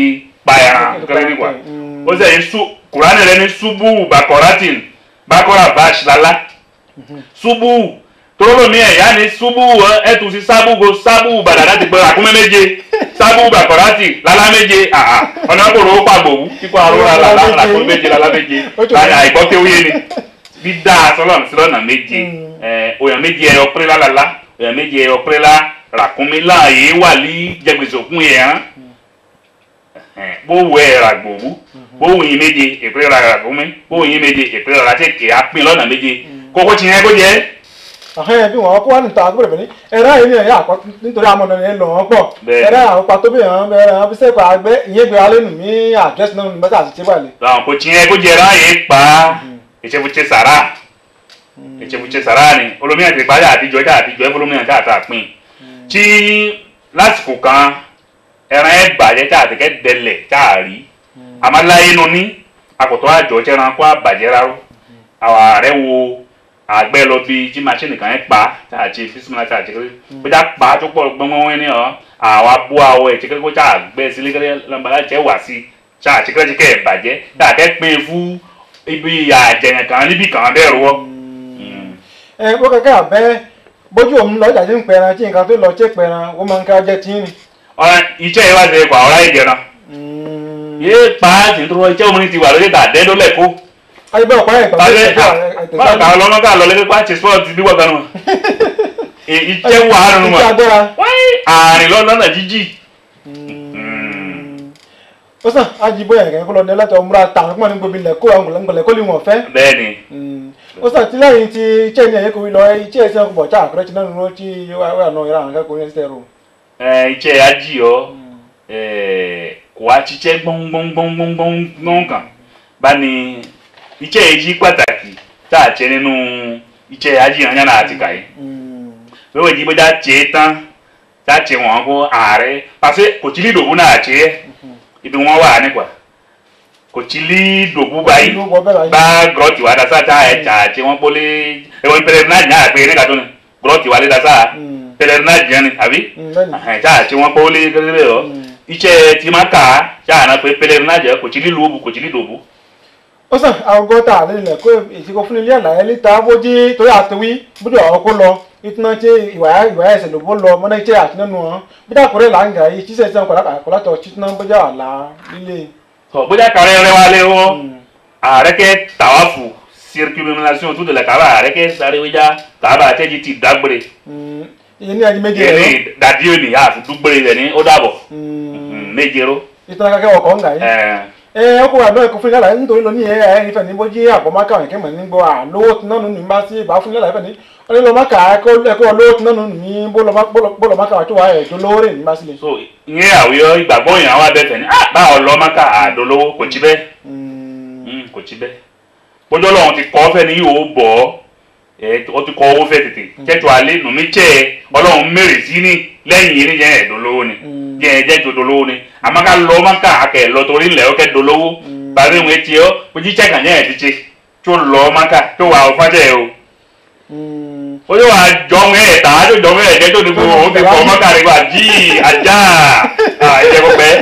bayana kare ni kwa o se su Qur'an re ni subu bakoratin bakora bash lala subu toro mi e ya ni subu e tu si sabu go sabu badara ti gbe akume méje sabu bakorati lala méje ona koro pa gbowu ti ko aro lala akume méje lala méje la igbo te oye ni bi da solon silona méje oyan méje e opre lala oyan méje e opre la rakunmi la ye wali jegbesokun ye han bo we ra gbowu bo yin méje e pre ra rakunmi bo yin méje e pre ra te ke apin lona méje koko ti yen ko je bí wọn kó wá níta àgbèrè bẹ ní ẹrá yìí ní ẹyà àpá nítorí àmọ́ ọ̀nà yẹn lọ wọn pọ̀ ẹrá àwọn pa tó bí hàn bẹ́ẹ̀ hàn bí sẹ́pà àgbẹ̀ ìyẹn gbé alẹ́ nù mí àdírẹ́sì náà ní bẹ́tà àti tẹ́wà lẹ̀. kò tiẹ̀ kó jẹ ráyè pa ìṣẹ́fúnṣe sàrà ni olómìnira ti parí àtijọ́ ẹ̀ olómìnira tí a ta pin tí lásìkò kan ẹran ẹ̀ bàjẹ́ tí a ti kẹ́ dẹlẹ̀ tí a rí àmàláyé nu ní àkọ́tọ́ àjọ tí ẹran kó àbàjẹ́ rárá àwọn ààrẹ wo àgbẹ̀ lọ bí tí machine kan pa tá a ti fisima tá a ti kéré bó já pa tó pọ̀ gbọ́ngbọ́n wọn ní ọ àwọn abó àwọ̀ ẹ̀ tí kéré kó tá a gbẹ́ sílé kéré lọ́nbàlá jẹ́ wá sí tá a ti kéré tí kẹ́ ẹ̀ bàjẹ́ tá a kẹ́ pé fún ibi àjẹyàn kan níbì kan bẹ́ẹ̀ rọ. Bó kẹ́kẹ́ àbẹ́ bójú òun lọ ìdájí ń pẹran tí nǹkan tó lọ ṣe pẹran ó máa ń ká jẹ́ tí ní. Iṣẹ́ yẹn wá ṣe pa ọ̀rá ìjẹran yé pa á sì ń tó iṣẹ́ òun ti wà lórí ìtàdẹ́ ló lẹ́kọ́ ayébẹ́ ọ̀pá ẹ̀ báwo ká lọ́nà ká lọ lẹ́gbẹ́ pàṣẹ sport bí wọ́n ganu ìjẹ́ wà á nínú mọ̀ àárín lọ́nà jíjì. ó sàn ájíbó yẹn kẹ́kẹ́ kó lọ ní ẹlẹ́tọ̀ múra tàn kó mọ̀ ní gbòmí lẹ́kọ́ àwọn gbọ̀lẹ́kọ́ lè wọ̀n fẹ́. bẹ́ẹ̀ni. ó sàn tí lẹ́yìn tí iṣẹ́ ní ẹ̀yẹ́ kò lọ iṣẹ́ ẹ̀sẹ̀ ọkọ̀ bọ̀ọ̀tà àkúrẹ́ tí náà nínú tí wà náà ìran akẹ́kọ̀ọ́ ní ẹ̀sẹ̀ rò. iṣẹ́ ají ọ kò wá ṣiṣẹ́ gbọ́ngbọ́ngbọ́ngbọ́ngbọ́n kan bá ní iṣẹ́ èyí pàtàkì tá a ṣe nínú iṣẹ́ ajíhàn yánn àti kàyé lówó ìdí bójá ṣe tán tá a ṣe wọ́n kó ààrẹ pàṣẹ kò tí lè dògún náà ṣe é ibi wọ́n wà nípa kò tí lè dògún báyìí bá gírọ́ọ̀tì wà dásá tá a ṣà ṣe wọ́n pólé ẹ̀wọ̀n pẹ̀lẹ́ náà ní àgbẹ̀ nígbà tó ní gírọ́ọ̀tì wà lé dásá pẹ̀lẹ́ náà jẹ́ ni àbí tá a ṣe wọ́n pólé gẹ́gẹ́ bẹ́ẹ̀ iṣẹ́ tí máa kà á ṣáà náà pé pẹ̀lẹ́ náà jẹ́ kò tí lè lóòbù kò tí lè dògún. Ó sàn àwọn gọ́tà àlelẹ̀ kó ìsìnkú fún ilé àlàyé níta bójí torí àtiwí bójú àwọn kó lọ ìtúná tí ìwà ẹsẹ̀ ló bó lọ mọ́nà iṣẹ́ àti nínú wọn bójú àkórè là ń gà yìí ṣíṣe ìṣẹ́ àkọ́látọ̀ títúná bójú àlà líle. bójú àkàrẹ́ rẹ wá lé wọ́n ààrẹ kẹ́ tàwáfù circulation tout de la Kaaba ààrẹ kẹ́ sáré wíjà Kaaba àtẹ́jì ti dágbére. ìyẹn ní ẹni méje rẹ. ìyẹn ní dàdí òní àfi dúgbére rẹ ní ó dàbọ̀ méje ró. ìtàn akẹ́kẹ́ ọkọ̀ ń gà yìí. Ọkùnrin àdó ẹ̀kọ́ fún ilé àlàyé nítorí lọ ní ìfẹ́ ní bójí àbọ̀máka àwọn ìkẹ́mọ̀ ní gbọ́ àlówó tí náà nínú bá sí ìbá fún ilé àlàyé ní ọlọ́lọ́máka ẹ̀kọ́ olówó tí náà nínú ní bólọ́máka àti wà ẹ̀dọ́ lówó rẹ̀ ní bá sílẹ̀. so ìyẹn àwíyọ ìgbàgbọ́ yẹn àwọn abẹ́fẹ́ ní bá ọlọ́máka àdólówó kò tí bẹ́ẹ̀ kò tí bẹ́ẹ̀ bójú ọlọ́run ti kọ́ fẹ́ ní yóò bọ̀ ó ti kọ́ owó fẹ́ tètè kẹ́tù alẹ́ nùmí tẹ́ ọlọ́run mẹ́rẹ̀ sí ní lẹ́yìn yìí ní yẹn ẹ̀dọ́lówó ni jẹ́ ẹ̀jẹ̀ tó dolówó ni àmọ́ ká lọ́ máa ká akẹ́ lọ torí ilẹ̀ ọkẹ́ dolówó bàbá ìwé tiẹ̀ ọ́ ojú chẹ́kà yẹn ẹ̀ ti ṣe tó lọ́ máa ká tó wà ọ̀fájẹ́ o. ó yóò wá jọ̀wọ́ ẹ̀ tà á tó jọ̀wọ́ ẹ̀ jẹ́ tó ní gbogbo òun ti kọ́ máa ká rẹ̀ wá jí ajá ẹ̀jẹ̀ kọ́ pẹ́.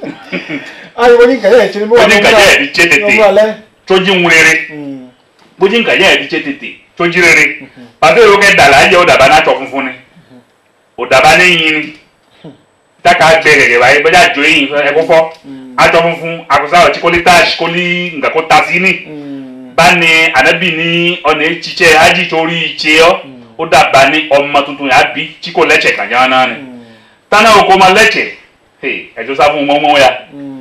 Ayọ̀ ní kẹ̀yẹ́ ìṣẹ́ni bó wà ní kẹ̀yẹ́ ti ṣe tètè tó jí ń rere bójú kẹ̀yẹ́ ti ṣe tètè tó jí rere pàṣẹ ìwé dàlá jẹ́ òdàbà náà tọ́ funfun ni òdàbà ní yin ni taka gbẹrẹ báyìí bẹjá jọ yìí ẹkọfọ àjọ funfun àkọsáwọ tí kò lè táàsì kò lè nǹkan kó ta sí ní bá ní ànábì ní ọ̀nà ìṣiṣẹ́ ájì torí ìṣe ọ́ ó dàbà ní ọmọ tuntun yà bí tí kò lẹ́tsẹ̀ kànjá náà ni tánà oko ma lẹ́tsẹ̀ ẹ̀jọ́ sá fún mọ́mọ́ ya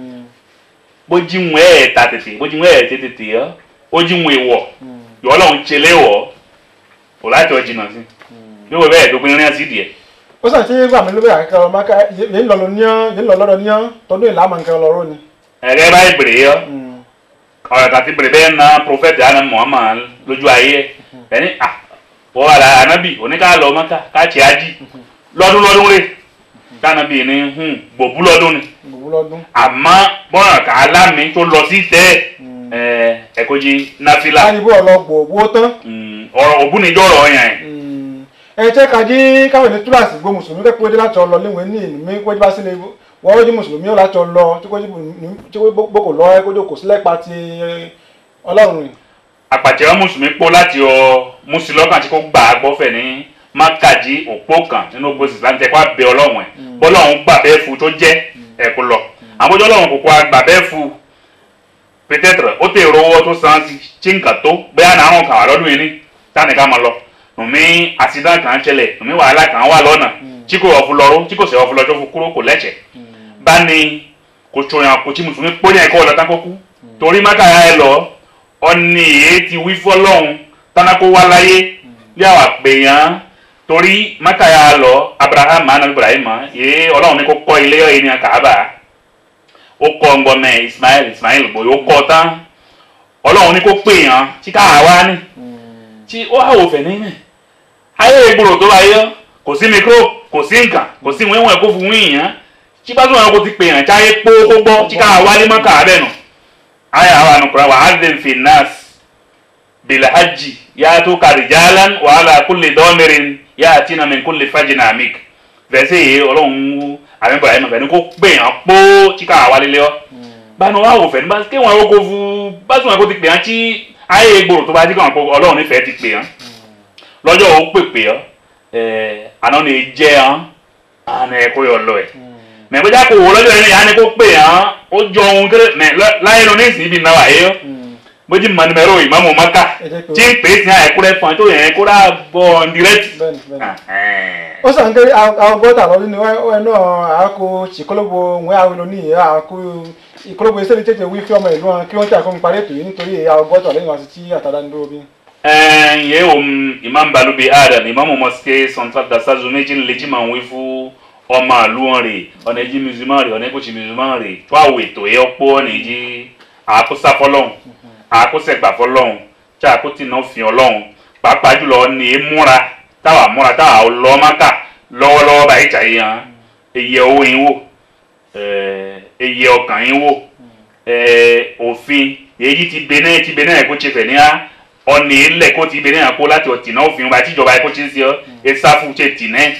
bójú ń ẹ̀ ta tètè bójú ń ẹ̀ tètè ọ́ bójú ń wọ̀ yọ̀ ọ́lọ́run ṣe léwọ̀ ọ̀ láti ọjì náà sí yóò bẹ́ẹ̀ tó pín rín sí díẹ̀. Ó sàn tí gbàmí ló bẹ̀rẹ̀ akẹ́kọ̀ọ́ máka yẹn lọ lọ́dọ̀ níyàn tọdún ìlà máa ń kẹ́ lọ́rọ́ ni. ẹ̀rẹ́ báyìí bèrè yọ ọ̀rọ̀ kàti bèrè bẹ́ẹ̀ na Prophet Anna Muhammad lójú ayé ẹni wọ́n wà lára ànábì oníkà lọ mọ́ká káàkiri ají lọ́dún rẹ̀ tànàbì ní gbòbú lọ́dún ni àmọ́ bọ́nà ká lámì tó lọ sí tẹ́ ẹ̀kọ́jì náfìlà. láyé bó ọlọ gbòbú tán. ọ̀rọ̀ òbúnijọ́ ọ̀rọ̀ yẹn. Ẹ jẹ́ ká jí káwọn ní túláàsì gbó mùsùlùmí kẹ́kọ̀ọ́ dé láti ọlọ léwọ̀n ní ìlú mi kó bá sílẹ̀ wọ́n jí mùsùlùmí ọ̀la jọ lọ tí kò gbókò lọ ẹ kójú kò sílẹ̀ pa ti ọlọ́run rìn. àpàtẹ wọn mùsùlùmí pọ̀ láti ọ mùsùlùmí tí kò gbà á gbọ́fẹ̀ ní mákàjí òpó kan nínú gbòsì islam tẹ kó abẹ ọlọ́run ẹ̀ bọ́lọ́run gbà bẹ́ẹ̀ fún tó jẹ́ ẹ̀kú lọ àbójọ́ ọlọ́run kò kó àgbà bẹ́ẹ̀ fún peut-être ó tẹ ìrọwọ́ tó san tí nǹkan tó bẹ́ẹ̀ náà àwọn kan wà lọ́dún yìí ní táni ká máa lọ nùmí accident kan ṣẹlẹ̀ nùmí wàhálà kan wà lọ́nà tí kò ọ̀fun lọ́rọ́ tí kò sẹ̀ ọ̀fun lọ́jọ́ fún kúrò kò lẹ́sẹ̀ bá ní kò tsoyàn kò tí mùsùlùmí pọ́nyà ẹ̀kọ́ ọ̀lọ́tàn kó kú torí mákàyà ẹ lọ ọ̀nì èyí ti wí fọ́lọ́hún tánákó wá láyé bí àwọn àpèyàn torí mákàyà lọ Abraham anabi Ibrahim yé ọlọ́run ní kó kọ́ ilé ọ̀ ènìyàn Kaaba ó kọ́ ngbọ́mẹ Ismail gbòòrò ó kọ́ tán ọlọ́run ní kó pèyàn tí káà wá ní tí ó àwò fẹ̀ ní ayé ìgboro tó wáyé kò sí mikro kò sí nǹkan kò sí wíwọ̀n kó fún wíyàn tí bá tó wọn kó ti pèyàn tí ayé pó kó gbọ́ tí káà wálé mọ́ káà bẹ́ẹ̀ nù ayé àwọn ànukura wà á dé fi nas bilhaji yàtò kàrìjálán wàhálà kúlè dọ́mẹrin yàtì nàmín kúlè fàjìnà àmìk fẹsẹ̀ yìí ọlọ́run àmì bọ̀dá ẹ̀mọ̀ fẹ́ni kó pèyàn pó tí káà wálé lé ọ bánu wà wò fẹ́ni bá kéwọn ó kó fún bá tó wọn kó ti pèyàn tí ayé ìgboro tó bá ti kàn kó ọlọ́run nífẹ̀ẹ́ ti pèyàn lọ́jọ́ ó pèpè ọ́ àná ni jẹ́ ọ́n àná ẹ̀kọ́ yọ lọ ẹ̀ mẹ bójá kò wò lọ́jọ́ yẹn yàrá ni kò pè hàn ó jọ ohun kéré mẹ láyé lọ ní ìsìn ibi náà wáyé bójú mọ̀nìmẹ́rọ ìmọ̀mù mọ́ká tí ń pè é sí àìkúrẹ́ fún ẹ tó yẹn kó rà bọ̀ ndírẹ́tì. ó sàn kéré àwọn bọ́tà lọ́dún ni wọ́n náà àákó ṣìkọ́lọ́gbọ̀ wọn àwọn ìlú nìyẹn àákó ìkọ́lọ́gbọ̀ iṣẹ́ ní tètè wí fí ọmọ ìlú wọn kí wọ́n tí àkóhun parí ètò yìí nítorí àwọn bọ́tà lẹ́yìn àti tí àtàdá ń dúró bí. yẹ Imam Balubi Adam Imam Mosque Central Dasazu méjì lèjì máa ń wí fún ọmọ àlùwọ̀n rè ọ̀nà ẹ̀jì mùsùlùmá rè ọ̀nà ẹ̀kọ́sì mùsùlùmá rè tó àwọ̀ ètò ẹ̀ ọ̀pọ̀ ọ̀nà ẹ̀jì àkóso fọlọ́hún àkóso ẹ̀gbà fọlọ́hún tí àkótì náà fi ọlọ́hún pàápàá jùlọ ní múra táwa lọ́ máka lọ́wọ́lọ́wọ́ báyìí jà yìí hàn èyí owó yín wò èyí ọkàn yín wò òfin èyí ti bẹ̀nẹ̀ ẹ̀kọ́ ṣe fẹ̀ ní ọ̀nà ilẹ̀ kó ti bẹ̀nẹ̀ ẹ̀kọ́ láti ọ̀tì náà òfin wa tíjọba ẹ̀kọ́ ṣe ń ṣe ọ́ ẹ̀ sáfù ṣe tì náà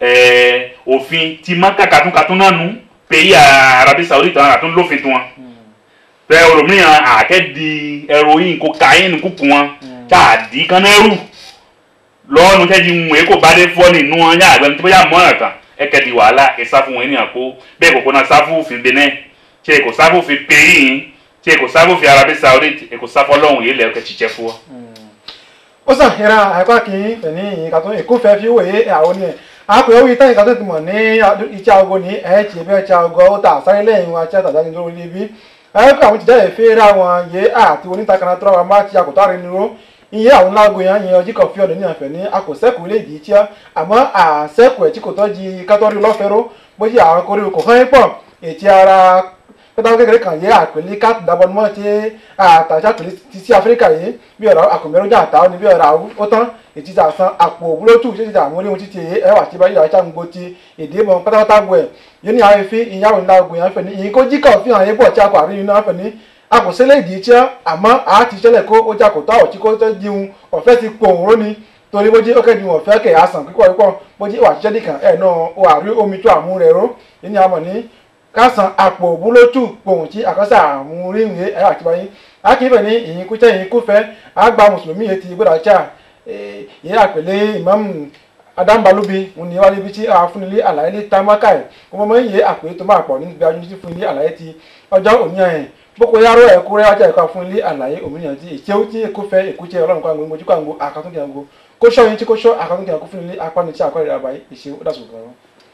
òfin ti maka katun náà nu pays Arabie Saoudite àwọn àtún lófin tí wọn tẹ olùmíràn àkẹ́dì heroin cocaine kúkú wọn tá a di kan náà rù lọ́ọ̀nù tẹ́jú ń wé kó bá dé fọ́ nínú wọn yá àgbẹ̀ tó bóyá mọ́ràn kan ẹ̀kẹ́dì wàhálà ẹ̀ sáfù wọn ènìyàn kó bẹ́ẹ̀ kòkó náà sáfù òfin Benin tí ẹ̀ kò sáfù òfin pays yìí tí ẹ̀ kò sáfù òfin Arabie Saoudite ẹ̀ kò sáfù ọlọ́run yìí lẹ́ẹ̀kẹ́ ṣiṣẹ́ fún ọ. ó sàn ìra àìpá kì í fẹ̀ní ìkàtún ìkúfẹ́ fi wòye àwọn ni àpò orí táyì kan tó ti mọ̀ ní iṣẹ́ aago ní ẹ̀ẹ́tì ẹ̀bí iṣẹ́ aago ó ta sáré lẹ́yìn wọn àti àtàdáni lórí ibi ẹ̀ẹ́kọ̀ àwọn ìjáde fẹ́ ra wọn yé àti onítàkànnà tó ra wọn máa ti àkótó àrínúró iye àwọn láago yẹn yẹn ọjí kan fi ọ̀dọ̀ ní àfẹ́ ní àkọsẹ́kù lè dì í tíá àmọ́ àṣẹ́kù ẹ̀ tí kò tọ́jú kátọ́rí lọ́fẹ́rọ́ bóyá àwọn korí kò hán pọ̀ ètí ara pẹ́tàkùn kékeré kan yé àpèlé káàtì dábọ́nmọ́ tí àtàṣà pèlé ti sí Áfíríkà yìí bí ọ̀rọ̀ àkùnmẹ́rọ́jà àtàwọn ní bí ọ̀rọ̀ ó tán ètí ta san àpò òwúlótù ṣé ti ta àwọn oníhun títí ẹwà tí báyìí àṣà ń gbó ti èdè mọ pátápátá gbọ ẹ yìí ní àwọn efi ìyàwó ńlá ogun yẹn fẹ ní ìyìn kó jíkà fi hàn yín bọ̀ tí a kò àrí iná fẹ ní àkọsílẹ̀ ìdí tí àmọ́ a ti ṣẹlẹ̀ kó ó jà kó tó àwọ̀ tí kò tó diun ọ̀fẹ́ ti pò òun róni torí bójú ó kẹ́ni ọ̀fẹ́ kẹ̀ àsàn kíkọ́ kíkọ́ bójú ìwà ṣiṣẹ́ nìkan ẹ̀ náà ó àrí omi tó àmú rẹ̀ ró yìí ní àmọ̀ ní kásán àpò òwúlótù pòun tí àkọsà àmú rí ìwé ẹ̀wà tí báyìí a kì í fẹ̀ ní ìyìn kúṣẹ́ ìyìn kúfẹ́ àgbà mùsùlùmí yìí ti gbọ́dọ̀ ṣáà yìí àpèlé Imam Adam Balubi wọn ni wálé ibi tí a fún ilé àlàyé lè ta máka ẹ̀ kó mọ́ mọ́ yìí àpèlé tó máa pọ̀ nígbà ojú tí fún ilé àlàyé ti ọjọ́ òmìnira ẹ̀ boko yàrá ẹ̀kú rẹ̀ wájà ẹ̀kọ́ fún ilé àlàyé òmìnira ti ìṣẹ́wó tí èkó fẹ́ èkó jẹ́ ọlọ́run kan gbogbo ojú kan gbogbo àkàtúnkì àgbo kó ṣọ́ yín tí kó ṣọ́ àkàtúnkì àgbo fún ilé apáni tí àkọ́rẹ́ àbáyé ìṣẹ́wó dàsùn kan.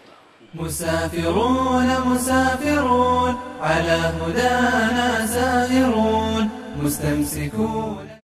مسافرون مسافرون على هدانا سائرون مستمسكون